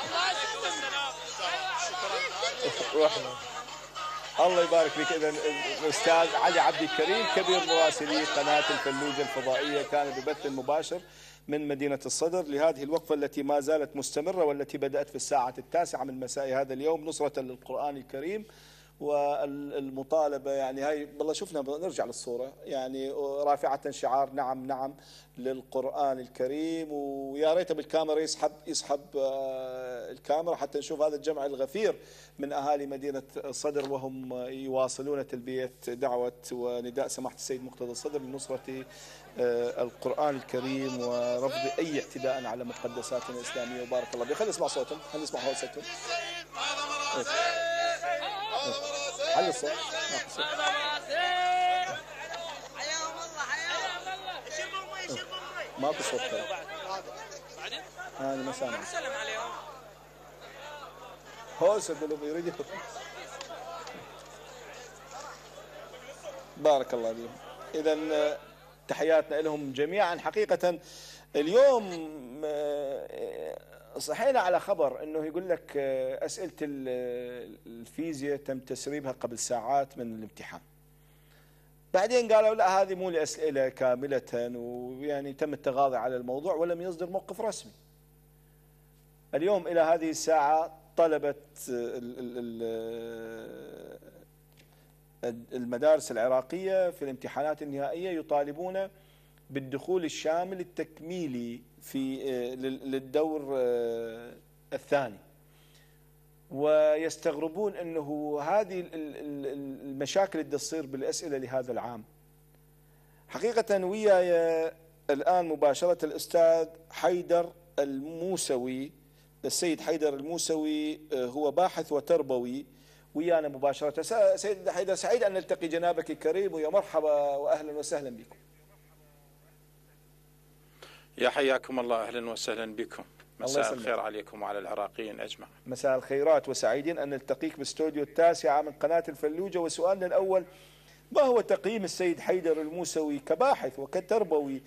شكرا. الله يبارك فيك. إذا الأستاذ علي عبد الكريم كبير مراسلي قناة الفلوجة الفضائية كان ببث مباشر من مدينة الصدر لهذه الوقفة التي ما زالت مستمرة، والتي بدأت في الساعة 9 من مساء هذا اليوم، نصرة للقرآن الكريم والمطالبة. يعني هاي والله شفنا، نرجع للصورة، يعني رافعة شعار نعم نعم للقرآن الكريم. ويا ريت بالكاميرا يسحب الكاميرا حتى نشوف هذا الجمع الغفير من أهالي مدينة الصدر وهم يواصلون تلبية دعوة ونداء سماحة السيد مقتدى الصدر لنصرة القرآن الكريم ورفض أي اعتداء على مقدساتنا الإسلامية. وبارك الله بك. خلينا نسمع صوتهم، خلينا نسمع هوستهم. على الصوت. ما بصوت أنا ما سامع. هوس يقولوا بيريد. بارك الله بهم. إذا تحياتنا لهم جميعا. حقيقة اليوم صحينا على خبر انه يقول لك اسئلة الفيزياء تم تسريبها قبل ساعات من الامتحان. بعدين قالوا لا هذه مو الأسئلة كاملة، ويعني تم التغاضي على الموضوع ولم يصدر موقف رسمي. اليوم إلى هذه الساعة طلبة المدارس العراقية في الامتحانات النهائية يطالبون بالدخول الشامل التكميلي للدور الثاني، ويستغربون أنه هذه المشاكل اللي تصير بالأسئلة لهذا العام. حقيقة وياي الآن مباشرة الأستاذ حيدر الموسوي، السيد حيدر الموسوي هو باحث وتربوي ويانا مباشرة. سيد حيدر سعيد أن نلتقي جنابك الكريم، ويا مرحبا وأهلا وسهلا بكم. يا حياكم الله، أهلا وسهلا بكم. مساء الخير عليكم وعلى العراقيين أجمع. مساء الخيرات، وسعيدين أن نلتقيك باستوديو التاسعة من قناة الفلوجة. وسؤالنا الأول، ما هو تقييم السيد حيدر الموسوي كباحث وكتربوي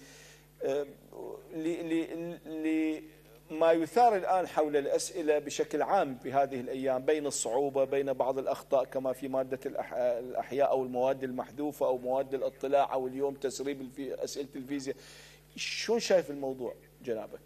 لما يثار الآن حول الأسئلة بشكل عام في هذه الأيام، بين الصعوبة، بين بعض الأخطاء كما في مادة الأحياء أو المواد المحذوفة أو مواد الاطلاع أو اليوم تسريب أسئلة الفيزياء؟ شو شايف الموضوع جنابك؟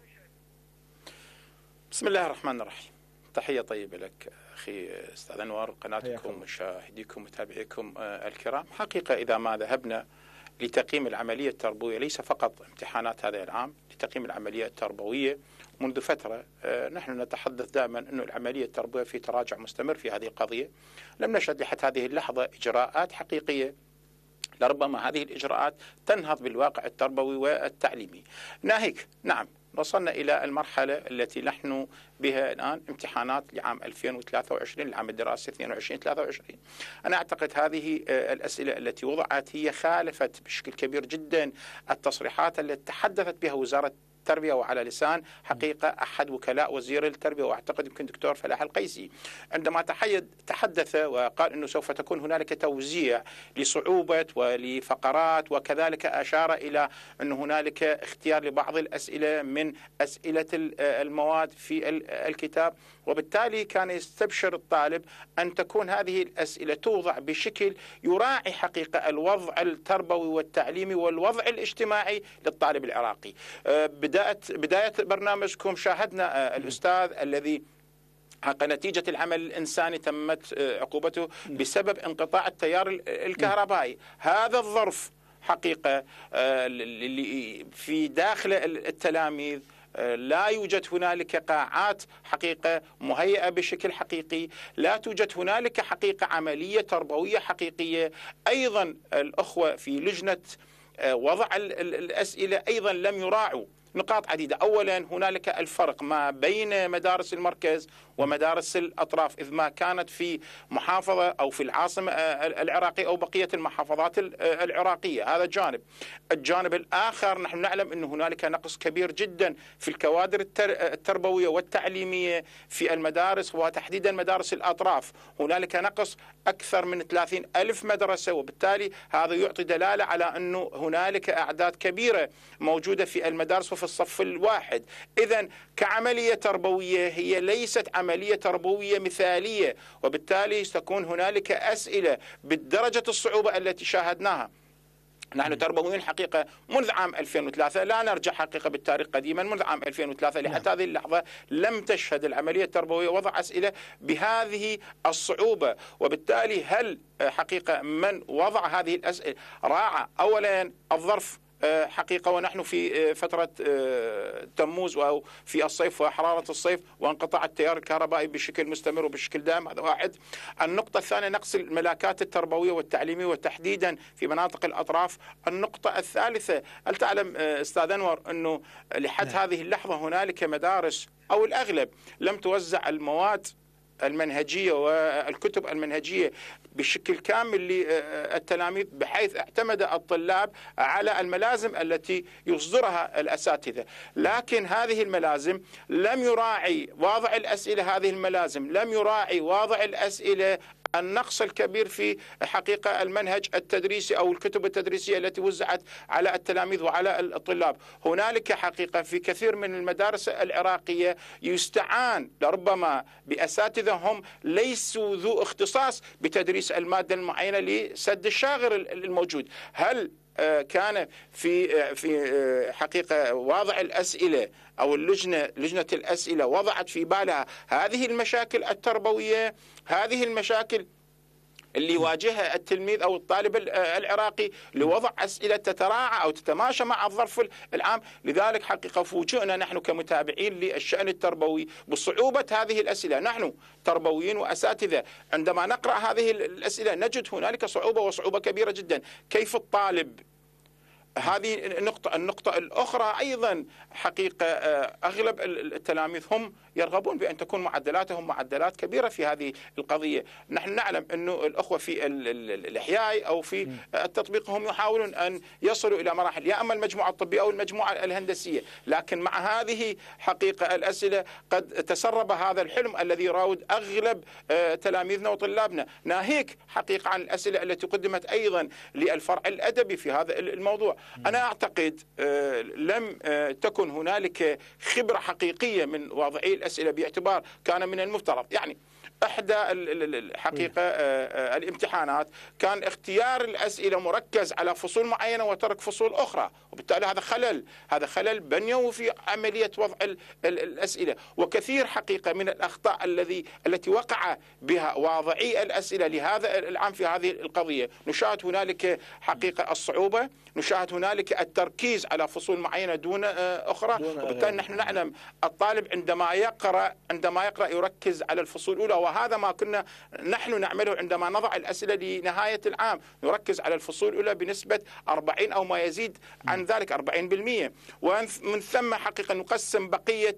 بسم الله الرحمن الرحيم. تحية طيبة لك أخي أستاذ أنور، قناتكم ومشاهديكم ومتابعيكم الكرام. حقيقة إذا ما ذهبنا لتقييم العملية التربوية، ليس فقط امتحانات هذا العام، لتقييم العملية التربوية منذ فترة، نحن نتحدث دائما أن العملية التربوية في تراجع مستمر في هذه القضية. لم نشهد لحد هذه اللحظة إجراءات حقيقية، لربما هذه الإجراءات تنهض بالواقع التربوي والتعليمي. ناهيك نعم وصلنا إلى المرحلة التي نحن بها الآن، امتحانات لعام 2023 العام الدراسي 22-23. أنا أعتقد هذه الأسئلة التي وضعت هي خالفت بشكل كبير جدا التصريحات التي تحدثت بها وزارة التربية، وعلى لسان حقيقة أحد وكلاء وزير التربية، وأعتقد يمكن دكتور فلاح القيسي، عندما تحدث وقال أنه سوف تكون هنالك توزيع لصعوبة ولفقرات، وكذلك أشار إلى أن هنالك اختيار لبعض الأسئلة من أسئلة المواد في الكتاب، وبالتالي كان يستبشر الطالب أن تكون هذه الأسئلة توضع بشكل يراعي حقيقة الوضع التربوي والتعليمي والوضع الاجتماعي للطالب العراقي. بداية برنامجكم شاهدنا الأستاذ الذي حق نتيجة العمل الإنساني تمت عقوبته بسبب انقطاع التيار الكهربائي. هذا الظرف حقيقة في داخل التلاميذ لا يوجد هنالك قاعات حقيقة مهيئة بشكل حقيقي، لا توجد هنالك حقيقة عملية تربوية حقيقية. أيضا الأخوة في لجنة وضع الأسئلة أيضا لم يراعوا نقاط عديدة. أولا هنالك الفرق ما بين مدارس المركز ومدارس الأطراف، إذ ما كانت في محافظة أو في العاصمة العراقية أو بقية المحافظات العراقية. هذا جانب. الجانب الآخر نحن نعلم أن هنالك نقص كبير جدا في الكوادر التربوية والتعليمية في المدارس، وتحديدا مدارس الأطراف. هنالك نقص أكثر من 30,000 مدرسة، وبالتالي هذا يعطي دلالة على أنه هنالك أعداد كبيرة موجودة في المدارس وفي الصف الواحد. إذن كعملية تربوية هي ليست عملية تربوية مثالية، وبالتالي ستكون هنالك أسئلة بالدرجة الصعوبة التي شاهدناها. نحن تربويين حقيقة منذ عام 2003، لا نرجع حقيقة بالتاريخ قديما، منذ عام 2003 لحتى هذه اللحظة لم تشهد العملية التربوية وضع أسئلة بهذه الصعوبة. وبالتالي هل حقيقة من وضع هذه الأسئلة راعى أولا الظرف حقيقة ونحن في فترة تموز أو في الصيف وحرارة الصيف وانقطاع التيار الكهربائي بشكل مستمر وبشكل دائم. هذا واحد. النقطة الثانية نقص الملاكات التربوية والتعليمية وتحديدا في مناطق الأطراف. النقطة الثالثة، هل تعلم أستاذ أنور أنه لحد هذه اللحظة هنالك مدارس أو الأغلب لم توزع المواد المنهجية والكتب المنهجية بشكل كامل للتلاميذ، بحيث اعتمد الطلاب على الملازم التي يصدرها الأساتذة. لكن هذه الملازم لم يراعي واضع الأسئلة، هذه الملازم لم يراعي واضع الأسئلة النقص الكبير في حقيقة المنهج التدريسي أو الكتب التدريسية التي وزعت على التلاميذ وعلى الطلاب. هنالك حقيقة في كثير من المدارس العراقية يستعان لربما بأساتذة هم ليسوا ذو اختصاص بتدريس المادة المعينة لسد الشاغر الموجود. هل كان في حقيقة واضع الأسئلة أو لجنة الأسئلة وضعت في بالها هذه المشاكل التربوية، هذه المشاكل اللي يواجهها التلميذ أو الطالب العراقي لوضع أسئلة تتراعى أو تتماشى مع الظرف العام؟ لذلك حقيقة فوجئنا نحن كمتابعين للشأن التربوي بصعوبة هذه الأسئلة. نحن تربويين وأساتذة عندما نقرأ هذه الأسئلة نجد هنالك صعوبة وصعوبة كبيرة جدا. كيف الطالب؟ هذه النقطة الأخرى أيضا حقيقة أغلب التلاميذ هم يرغبون بأن تكون معدلاتهم معدلات كبيرة في هذه القضية. نحن نعلم أنه الأخوة في الإحياء أو في التطبيق هم يحاولون أن يصلوا إلى مراحل يا أما المجموعة الطبية أو المجموعة الهندسية، لكن مع هذه حقيقة الأسئلة قد تسرب هذا الحلم الذي يراود أغلب تلاميذنا وطلابنا، ناهيك حقيقة عن الأسئلة التي قدمت أيضا للفرع الأدبي في هذا الموضوع. أنا أعتقد لم تكن هنالك خبرة حقيقية من واضعي الأسئلة، باعتبار كان من المفترض يعني إحدى الحقيقة الامتحانات كان اختيار الأسئلة مركز على فصول معينة وترك فصول أخرى، وبالتالي هذا خلل بنيوي في عملية وضع الأسئلة. وكثير حقيقة من الأخطاء التي وقع بها واضعي الأسئلة لهذا العام في هذه القضية. نشاهد هنالك حقيقة الصعوبة، نشاهد هنالك التركيز على فصول معينة دون أخرى، وبالتالي نحن نعلم الطالب عندما يقرأ يركز على الفصول الأولى، وهذا ما كنا نحن نعمله عندما نضع الأسئلة لنهاية العام، نركز على الفصول الأولى بنسبة 40 أو ما يزيد عن ذلك 40%، ومن ثم حقيقة نقسم بقية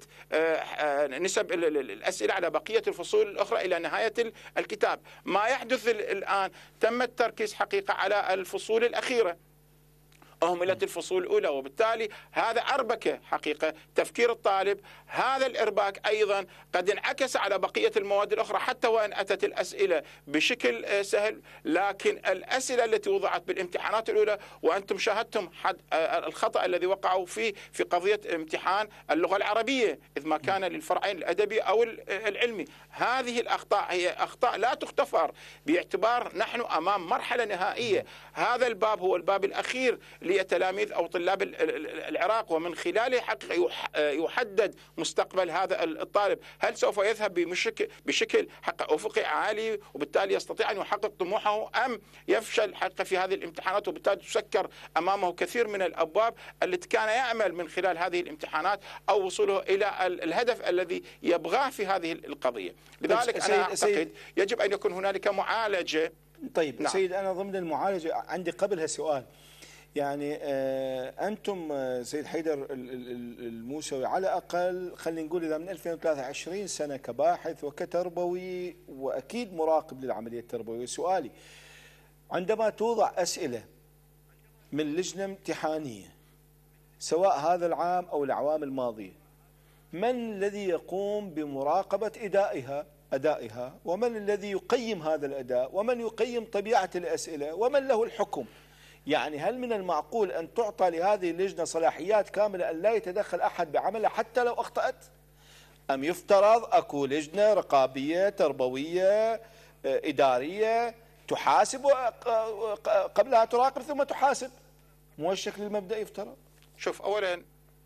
نسب الأسئلة على بقية الفصول الأخرى إلى نهاية الكتاب. ما يحدث الآن تم التركيز حقيقة على الفصول الأخيرة، أهملت الفصول الأولى، وبالتالي هذا أربك حقيقة تفكير الطالب. هذا الإرباك أيضا قد انعكس على بقية المواد الأخرى، حتى وإن أتت الأسئلة بشكل سهل، لكن الأسئلة التي وضعت بالامتحانات الأولى، وأنتم شاهدتم الخطأ الذي وقعوا فيه في قضية امتحان اللغة العربية، إذ ما كان للفرعين الأدبي أو العلمي. هذه الأخطاء هي أخطاء لا تغتفر، باعتبار نحن أمام مرحلة نهائية. هذا الباب هو الباب الأخير لتلاميذ أو طلاب العراق، ومن خلاله حقيقة يحدد مستقبل هذا الطالب. هل سوف يذهب بشكل حق أفقي عالي وبالتالي يستطيع أن يحقق طموحه، أم يفشل حقيقة في هذه الامتحانات وبالتالي تسكر أمامه كثير من الأبواب التي كان يعمل من خلال هذه الامتحانات أو وصوله إلى الهدف الذي يبغاه في هذه القضية. لذلك أنا أعتقد يجب أن يكون هنالك معالجة. طيب نعم. سيد، أنا ضمن المعالجة عندي قبلها سؤال. يعني أنتم سيد حيدر الموسوي على أقل خلينا نقول إذا من 2003 20 سنة كباحث وكتربوي وأكيد مراقب للعملية التربوية. سؤالي، عندما توضع أسئلة من لجنة امتحانية سواء هذا العام أو الأعوام الماضية، من الذي يقوم بمراقبة أدائها، ومن الذي يقيم هذا الأداء، ومن يقيم طبيعة الأسئلة، ومن له الحكم؟ يعني هل من المعقول أن تعطى لهذه اللجنة صلاحيات كاملة أن لا يتدخل أحد بعملها حتى لو أخطأت؟ أم يفترض أكو لجنة رقابية تربوية إدارية تحاسب قبلها تراقب ثم تحاسب؟ مو الشكل المبدئي يفترض؟ شوف، أولا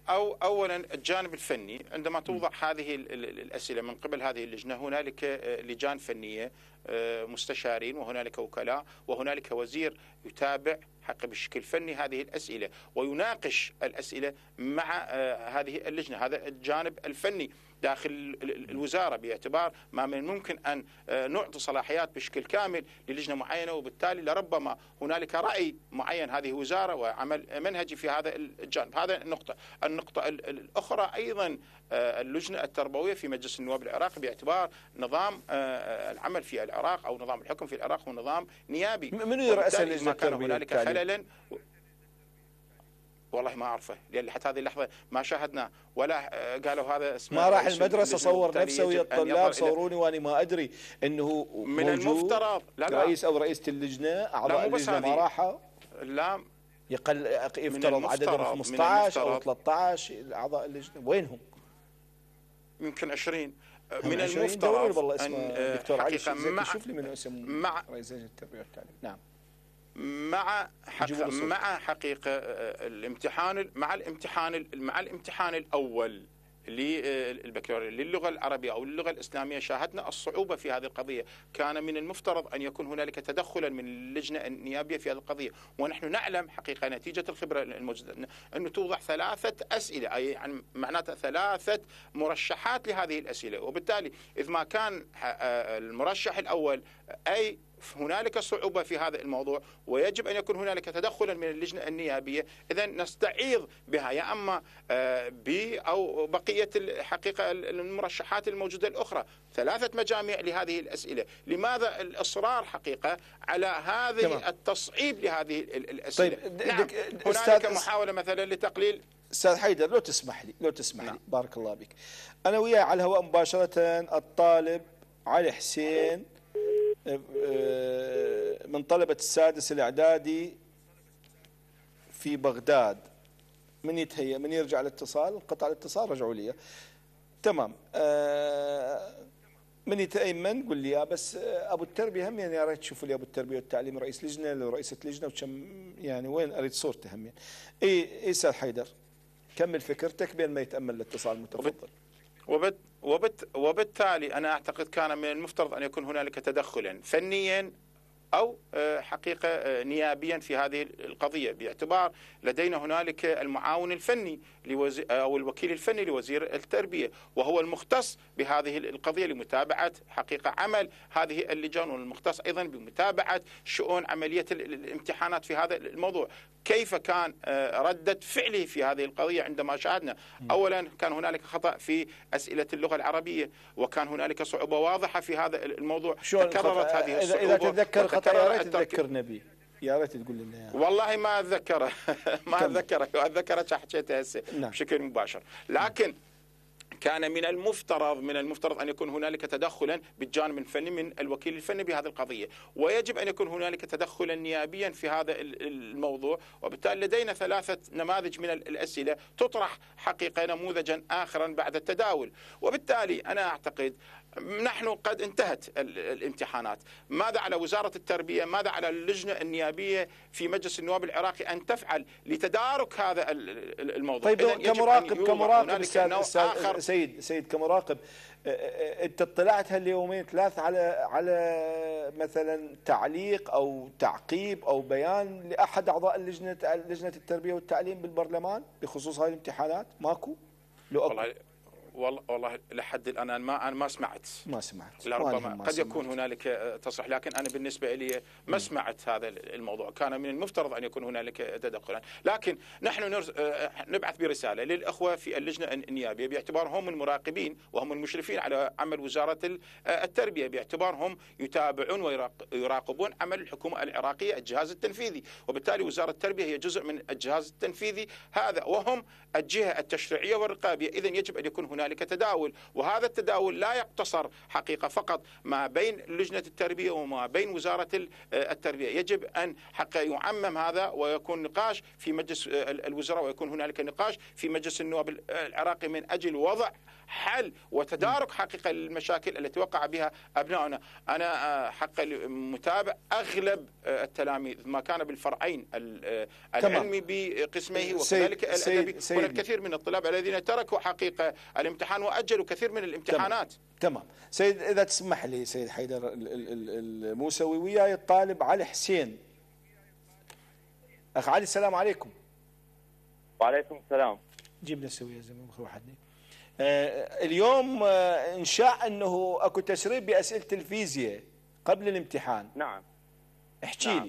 اولا الجانب الفني، عندما توضع هذه الاسئله من قبل هذه اللجنه هنالك لجان فنيه مستشارين، وهنالك وكلاء، وهنالك وزير يتابع حق بشكل فني هذه الاسئله ويناقش الاسئله مع هذه اللجنه. هذا الجانب الفني داخل الوزاره، باعتبار ما من الممكن ان نعطي صلاحيات بشكل كامل للجنه معينه، وبالتالي لربما هنالك راي معين هذه وزاره وعمل منهجي في هذا الجانب. هذا النقطه الاخرى ايضا اللجنه التربويه في مجلس النواب العراقي، باعتبار نظام العمل في العراق او نظام الحكم في العراق هو نظام نيابي. من يرأس اللجنه التربويه؟ هنالك خللا والله ما أعرفه، لأن حتى هذه اللحظة ما شاهدنا ولا قالوا هذا اسمه. ما راح المدرسة صور نفسه ويا الطلاب صوروني وأنا ما أدري أنه من المفترض رئيس أو رئيسة اللجنة، أعضاء اللجنة ما راحوا. لا يفترض عددهم 15 أو 13 أعضاء اللجنة، وينهم؟ يمكن 20. من المفترض والله اسمه دكتور علي شوف لي من اسم رئيس لجنة التربية والتعليم. نعم. مع حقيقة الامتحان مع الامتحان الأول للبكالوريا للغة العربية أو اللغة الإسلامية شاهدنا الصعوبة في هذه القضية. كان من المفترض أن يكون هنالك تدخلا من اللجنة النيابية في هذه القضية، ونحن نعلم حقيقة نتيجة الخبرة الموجودة أنه توضع 3 أسئلة، أي يعني معناتها 3 مرشحات لهذه الأسئلة، وبالتالي إذا ما كان المرشح الأول أي هنالك صعوبة في هذا الموضوع ويجب أن يكون هنالك تدخلا من اللجنة النيابية، إذا نستعيض بها يا أما أو بقية الحقيقة المرشحات الموجودة الأخرى. 3 مجاميع لهذه الأسئلة. لماذا الإصرار حقيقة على هذه التصعيب لهذه الأسئلة؟ طيب نعم هنالك محاولة مثلا لتقليل. أستاذ حيدر لو تسمح لي نعم. بارك الله بك، أنا وياه على الهواء مباشرة الطالب علي حسين من طلبة السادس الإعدادي في بغداد. من يتهيأ من يرجع الاتصال؟ قطع الاتصال رجعوا لي تمام. من يتأمن قل لي بس أبو التربية هم، يعني يا ريت تشوفوا لي أبو التربية والتعليم رئيس لجنة لو رئيسة لجنة وكم يعني وين أريد صورته هم. إيه أستاذ حيدر كمل فكرتك بين ما يتأمل الاتصال متفضل. وبالتالي أنا أعتقد كان من المفترض أن يكون هنالك تدخلا فنيا أو حقيقة نيابيا في هذه القضية، باعتبار لدينا هنالك المعاون الفني أو الوكيل الفني لوزير التربية، وهو المختص بهذه القضية لمتابعة حقيقة عمل هذه اللجان، والمختص أيضا بمتابعة شؤون عملية الامتحانات في هذا الموضوع. كيف كان ردة فعله في هذه القضية عندما شاهدنا أولا كان هنالك خطأ في أسئلة اللغة العربية، وكان هنالك صعوبة واضحة في هذا الموضوع. تكررت هذه الصعوبة. إذا تتذكر خطأ يا ريت تذكرنا به، يا ريت تقول لنا. والله ما أتذكره ما أتذكره حكيته هسه بشكل مباشر، لكن كان من المفترض أن يكون هنالك تدخلا بالجانب الفني من الوكيل الفني بهذه القضية، ويجب أن يكون هنالك تدخلا نيابيا في هذا الموضوع. وبالتالي لدينا 3 نماذج من الأسئلة تطرح حقيقة نموذجا آخرا بعد التداول. وبالتالي أنا أعتقد نحن قد انتهت الامتحانات. ماذا على وزارة التربية، ماذا على اللجنة النيابية في مجلس النواب العراقي أن تفعل لتدارك هذا الموضوع؟ طيب كمراقب سيد كمراقب انت اطلعت هاليومين 3 على مثلا تعليق او تعقيب او بيان لاحد اعضاء لجنة التربية والتعليم بالبرلمان بخصوص هاي الامتحانات؟ ماكو؟ والله لحد الآن أنا ما سمعت. لربما قد يكون هنالك تصريح، لكن أنا بالنسبة لي ما سمعت هذا الموضوع. كان من المفترض أن يكون هنالك تدخلا، لكن نحن نبعث برسالة للأخوة في اللجنة النيابية باعتبارهم المراقبين وهم المشرفين على عمل وزارة التربية، باعتبارهم يتابعون ويراقبون عمل الحكومة العراقية الجهاز التنفيذي، وبالتالي وزارة التربية هي جزء من الجهاز التنفيذي هذا، وهم الجهة التشريعية والرقابية. إذن يجب أن يكون هنالك هنالك تداول، وهذا التداول لا يقتصر حقيقة فقط ما بين لجنة التربية وما بين وزارة التربية. يجب أن حقا يعمم هذا ويكون نقاش في مجلس الوزراء، ويكون هنالك نقاش في مجلس النواب العراقي من أجل وضع حل وتدارك حقيقة للمشاكل التي وقع بها أبنائنا. أنا حقا متابع أغلب التلاميذ ما كان بالفرعين العلمي بقسميه وكذلك الأدبي. هناك الكثير من الطلاب الذين تركوا حقيقة الامتحان وأجلوا كثير من الامتحانات. تمام سيد، إذا تسمح لي سيد حيدر الموسوي، وياي الطالب علي حسين. أخ علي السلام عليكم. وعليكم السلام. جيب لنا السوية زي ما وحدني. اليوم انشاء انه اكو تسريب باسئله الفيزياء قبل الامتحان. نعم. احكي نعم. لي.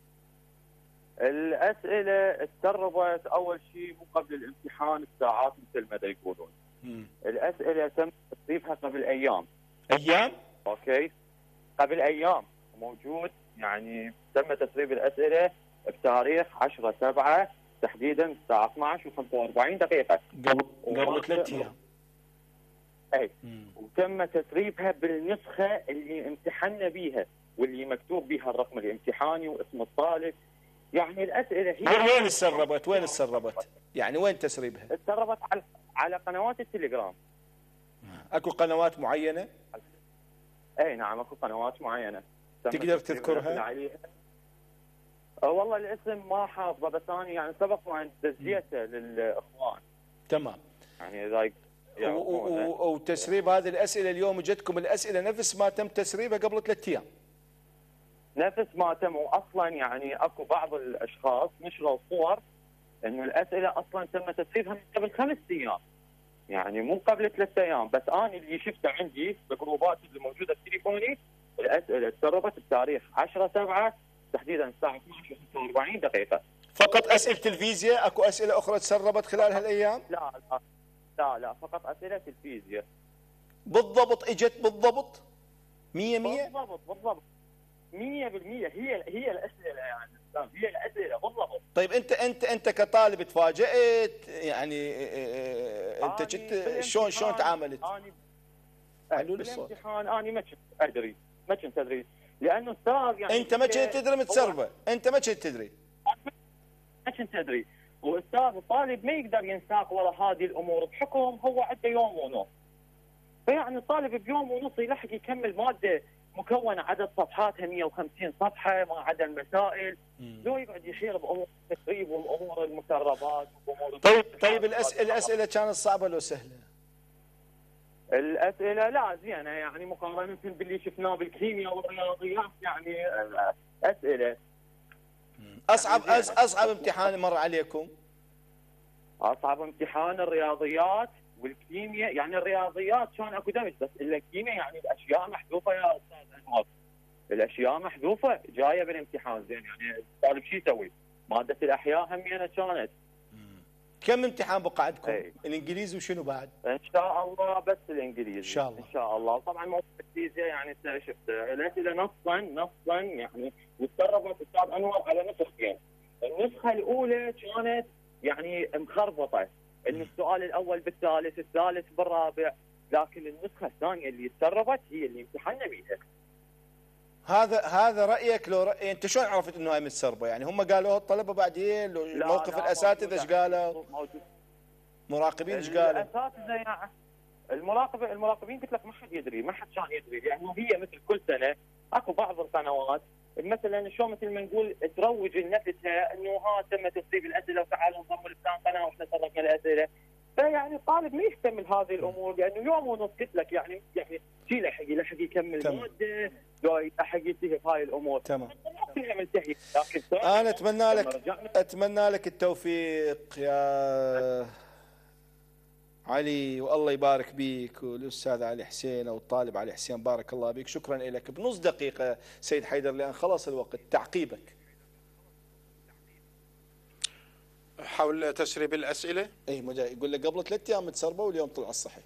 الاسئله تسربت اول شيء مو قبل الامتحان بساعات مثل ما يقولون. الاسئله تم تسريبها قبل ايام. ايام؟ اوكي. قبل ايام موجود، يعني تم تسريب الاسئله بتاريخ 10/7 تحديدا الساعه 12:45 دقيقه. قبل 3 ايام. اي. وتم تسريبها بالنسخه اللي امتحنا بيها واللي مكتوب بها الرقم الامتحاني واسم الطالب. يعني الاسئله هي وين تسربت؟ وين تسربت؟ يعني وين تسريبها؟ تسربت على قنوات التليجرام. اكو قنوات معينه؟ اي نعم اكو قنوات معينه. تقدر تذكرها؟ والله الاسم ما حافظه، بس انا يعني سبق وان دزيته للاخوان. تمام. يعني اذا وتسريب هذه الاسئله اليوم اجتكم الاسئله نفس ما تم تسريبها قبل 3 ايام؟ نفس ما تم. واصلا يعني اكو بعض الاشخاص نشروا صور انه الاسئله اصلا تم تسريبها من قبل 5 ايام، يعني مو قبل 3 ايام. بس انا اللي شفته عندي بالجروبات اللي موجوده في تليفوني الاسئله تسربت بتاريخ 10/7 تحديدا الساعه 12:45 دقيقه. فقط اسئله الفيزياء؟ اكو اسئله اخرى تسربت خلال هالايام؟ لا فقط اسئله الفيزياء. بالضبط اجت بالضبط 100%؟ بالضبط 100%. هي الاسئله يعني هي الاسئله بالضبط. طيب انت كطالب تفاجئت يعني انت كنت شلون تعاملت؟ بالامتحان انا ما كنت ادري لانه استاذ يعني انت ما كنت تدري متسربه، انت ما كنت تدري. ما كنت ادري، واستاذ الطالب ما يقدر ينساق ورا هذه الامور بحكم هو عنده يوم ونص. فيعني الطالب بيوم ونص يلحق يكمل ماده مكونه عدد صفحاتها 150 صفحه ما عدا المسائل، لو يقعد يشير بامور التسريب والامور المسربات وامور. طيب الاسئله كانت صعبه لو سهله؟ الاسئله لا زينه يعني مقارنه باللي شفناه بالكيمياء والرياضيات. يعني اسئله. اصعب امتحان مر عليكم؟ اصعب امتحان الرياضيات والكيمياء. يعني الرياضيات كان اكو دمج، بس الكيمياء يعني الاشياء محذوفه يا استاذ انور. الاشياء محذوفه جايه بالامتحان. زين يعني الطالب شو يسوي؟ ماده الاحياء همينه كانت. كم امتحان بقى عندكم؟ الانجليزي وشنو بعد؟ ان شاء الله بس الانجليزي. ان شاء الله. ان شاء الله. طبعا موضوع الفيزياء يعني شفت الاسئله نصا يعني وتسربت استاذ انور على نسختين. النسخه الاولى كانت يعني مخربطه، ان السؤال الاول بالثالث، الثالث بالرابع، لكن النسخه الثانيه اللي تسربت هي اللي امتحنا بيها. هذا رايك؟ لو رأي انت شلون عرفت انه هاي متسربه؟ يعني هم قالوها الطلبه بعدين؟ موقف الاساتذه ايش قالوا؟ مراقبين ايش قالوا؟ الاساتذه يعني المراقبين قلت لك ما حد يدري، ما حد كان يدري، لانه هي مثل كل سنه اكو بعض القنوات مثلا شلون مثل ما نقول تروج لنفسها انه ها تم تسريب الاسئله وتعالوا انضموا لفلان قناه واحنا سرقنا الاسئله. فيعني الطالب ما يهتم بهذه الامور لانه يوم ونص قلت لك يعني شي لحق يكمل ماده، يلحق ينتهي بهاي الامور. تمام. كلها منتهيه. لكن انا اتمنى لك التوفيق يا علي، والله يبارك بيك والاستاذ علي حسين او الطالب علي حسين، بارك الله بك. شكرا لك. بنص دقيقه سيد حيدر لان خلص الوقت، تعقيبك. حول تسريب الاسئله؟ اي يقول لك قبل 3 ايام متسربه واليوم طلع الصحيح.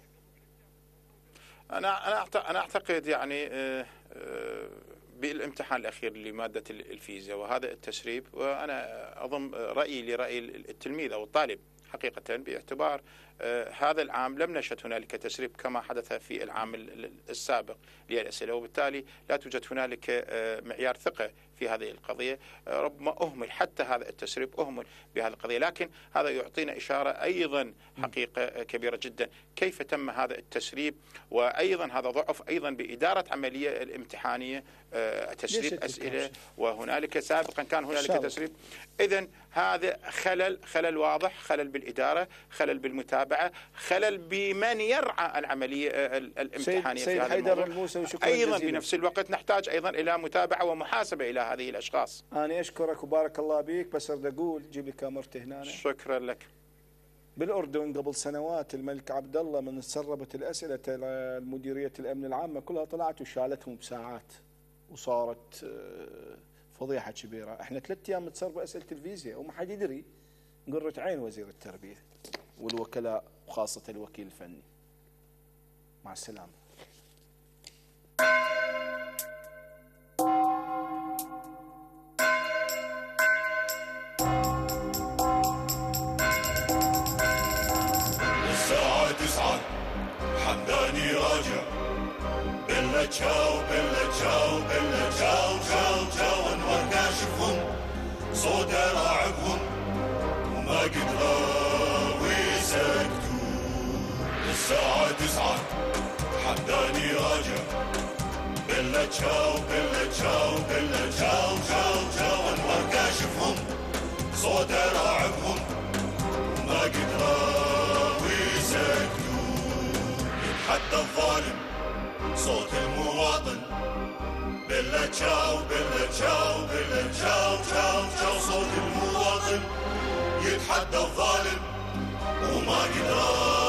انا اعتقد يعني بالامتحان الاخير لماده الفيزياء وهذا التسريب، وانا اضم رايي لراي التلميذ او الطالب حقيقه، باعتبار هذا العام لم نشهد هنالك تسريب كما حدث في العام السابق للأسئلة، وبالتالي لا توجد هنالك معيار ثقة في هذه القضية. ربما أهمل حتى هذا التسريب، أهمل بهذه القضية، لكن هذا يعطينا إشارة أيضا حقيقة كبيرة جدا كيف تم هذا التسريب، وأيضا هذا ضعف أيضا بإدارة عملية الامتحانية، تسريب أسئلة، وهنالك سابقا كان هنالك تسريب. إذن هذا خلل واضح، خلل بالإدارة، خلل بالمتابعة، خلل بمن يرعى العملية الامتحانية في هذا الموضوع. أيضا بنفس الوقت نحتاج أيضا إلى متابعة ومحاسبة إلى هذه الأشخاص. أنا أشكرك وبارك الله بك، بس أريد أقول جيب لي كاميرتي هنا. شكرا لك. بالأردن قبل سنوات الملك عبد الله من تسربت الأسئلة المديرية الأمن العامة كلها طلعت وشالتهم بساعات، وصارت فضيحة كبيرة. احنا 3 أيام متسربة أسئلة الفيزياء وما حد يدري، قرة عين وزير التربية والوكلاء وخاصة الوكيل الفني. مع السلامة. الساعة 9 حمداني راجع، بلا تشاو بلا تشاو بلا تشاو تشاو تشاو، انوار كاشفهم صوت راعبهم وما قدروا يسكتوا. الساعة 9 حمداني راجع، بلا تشاو بلا تشاو بلا تشاو تشاو تشاو، انوار كاشفهم صوت راعبهم وما قدروا يسكتوا. يتحدى الظالم صوت المواطن، بلا تشاو بلا تشاو بلا تشاو تشاو تشاو، صوت المواطن يتحدى الظالم وما قدروا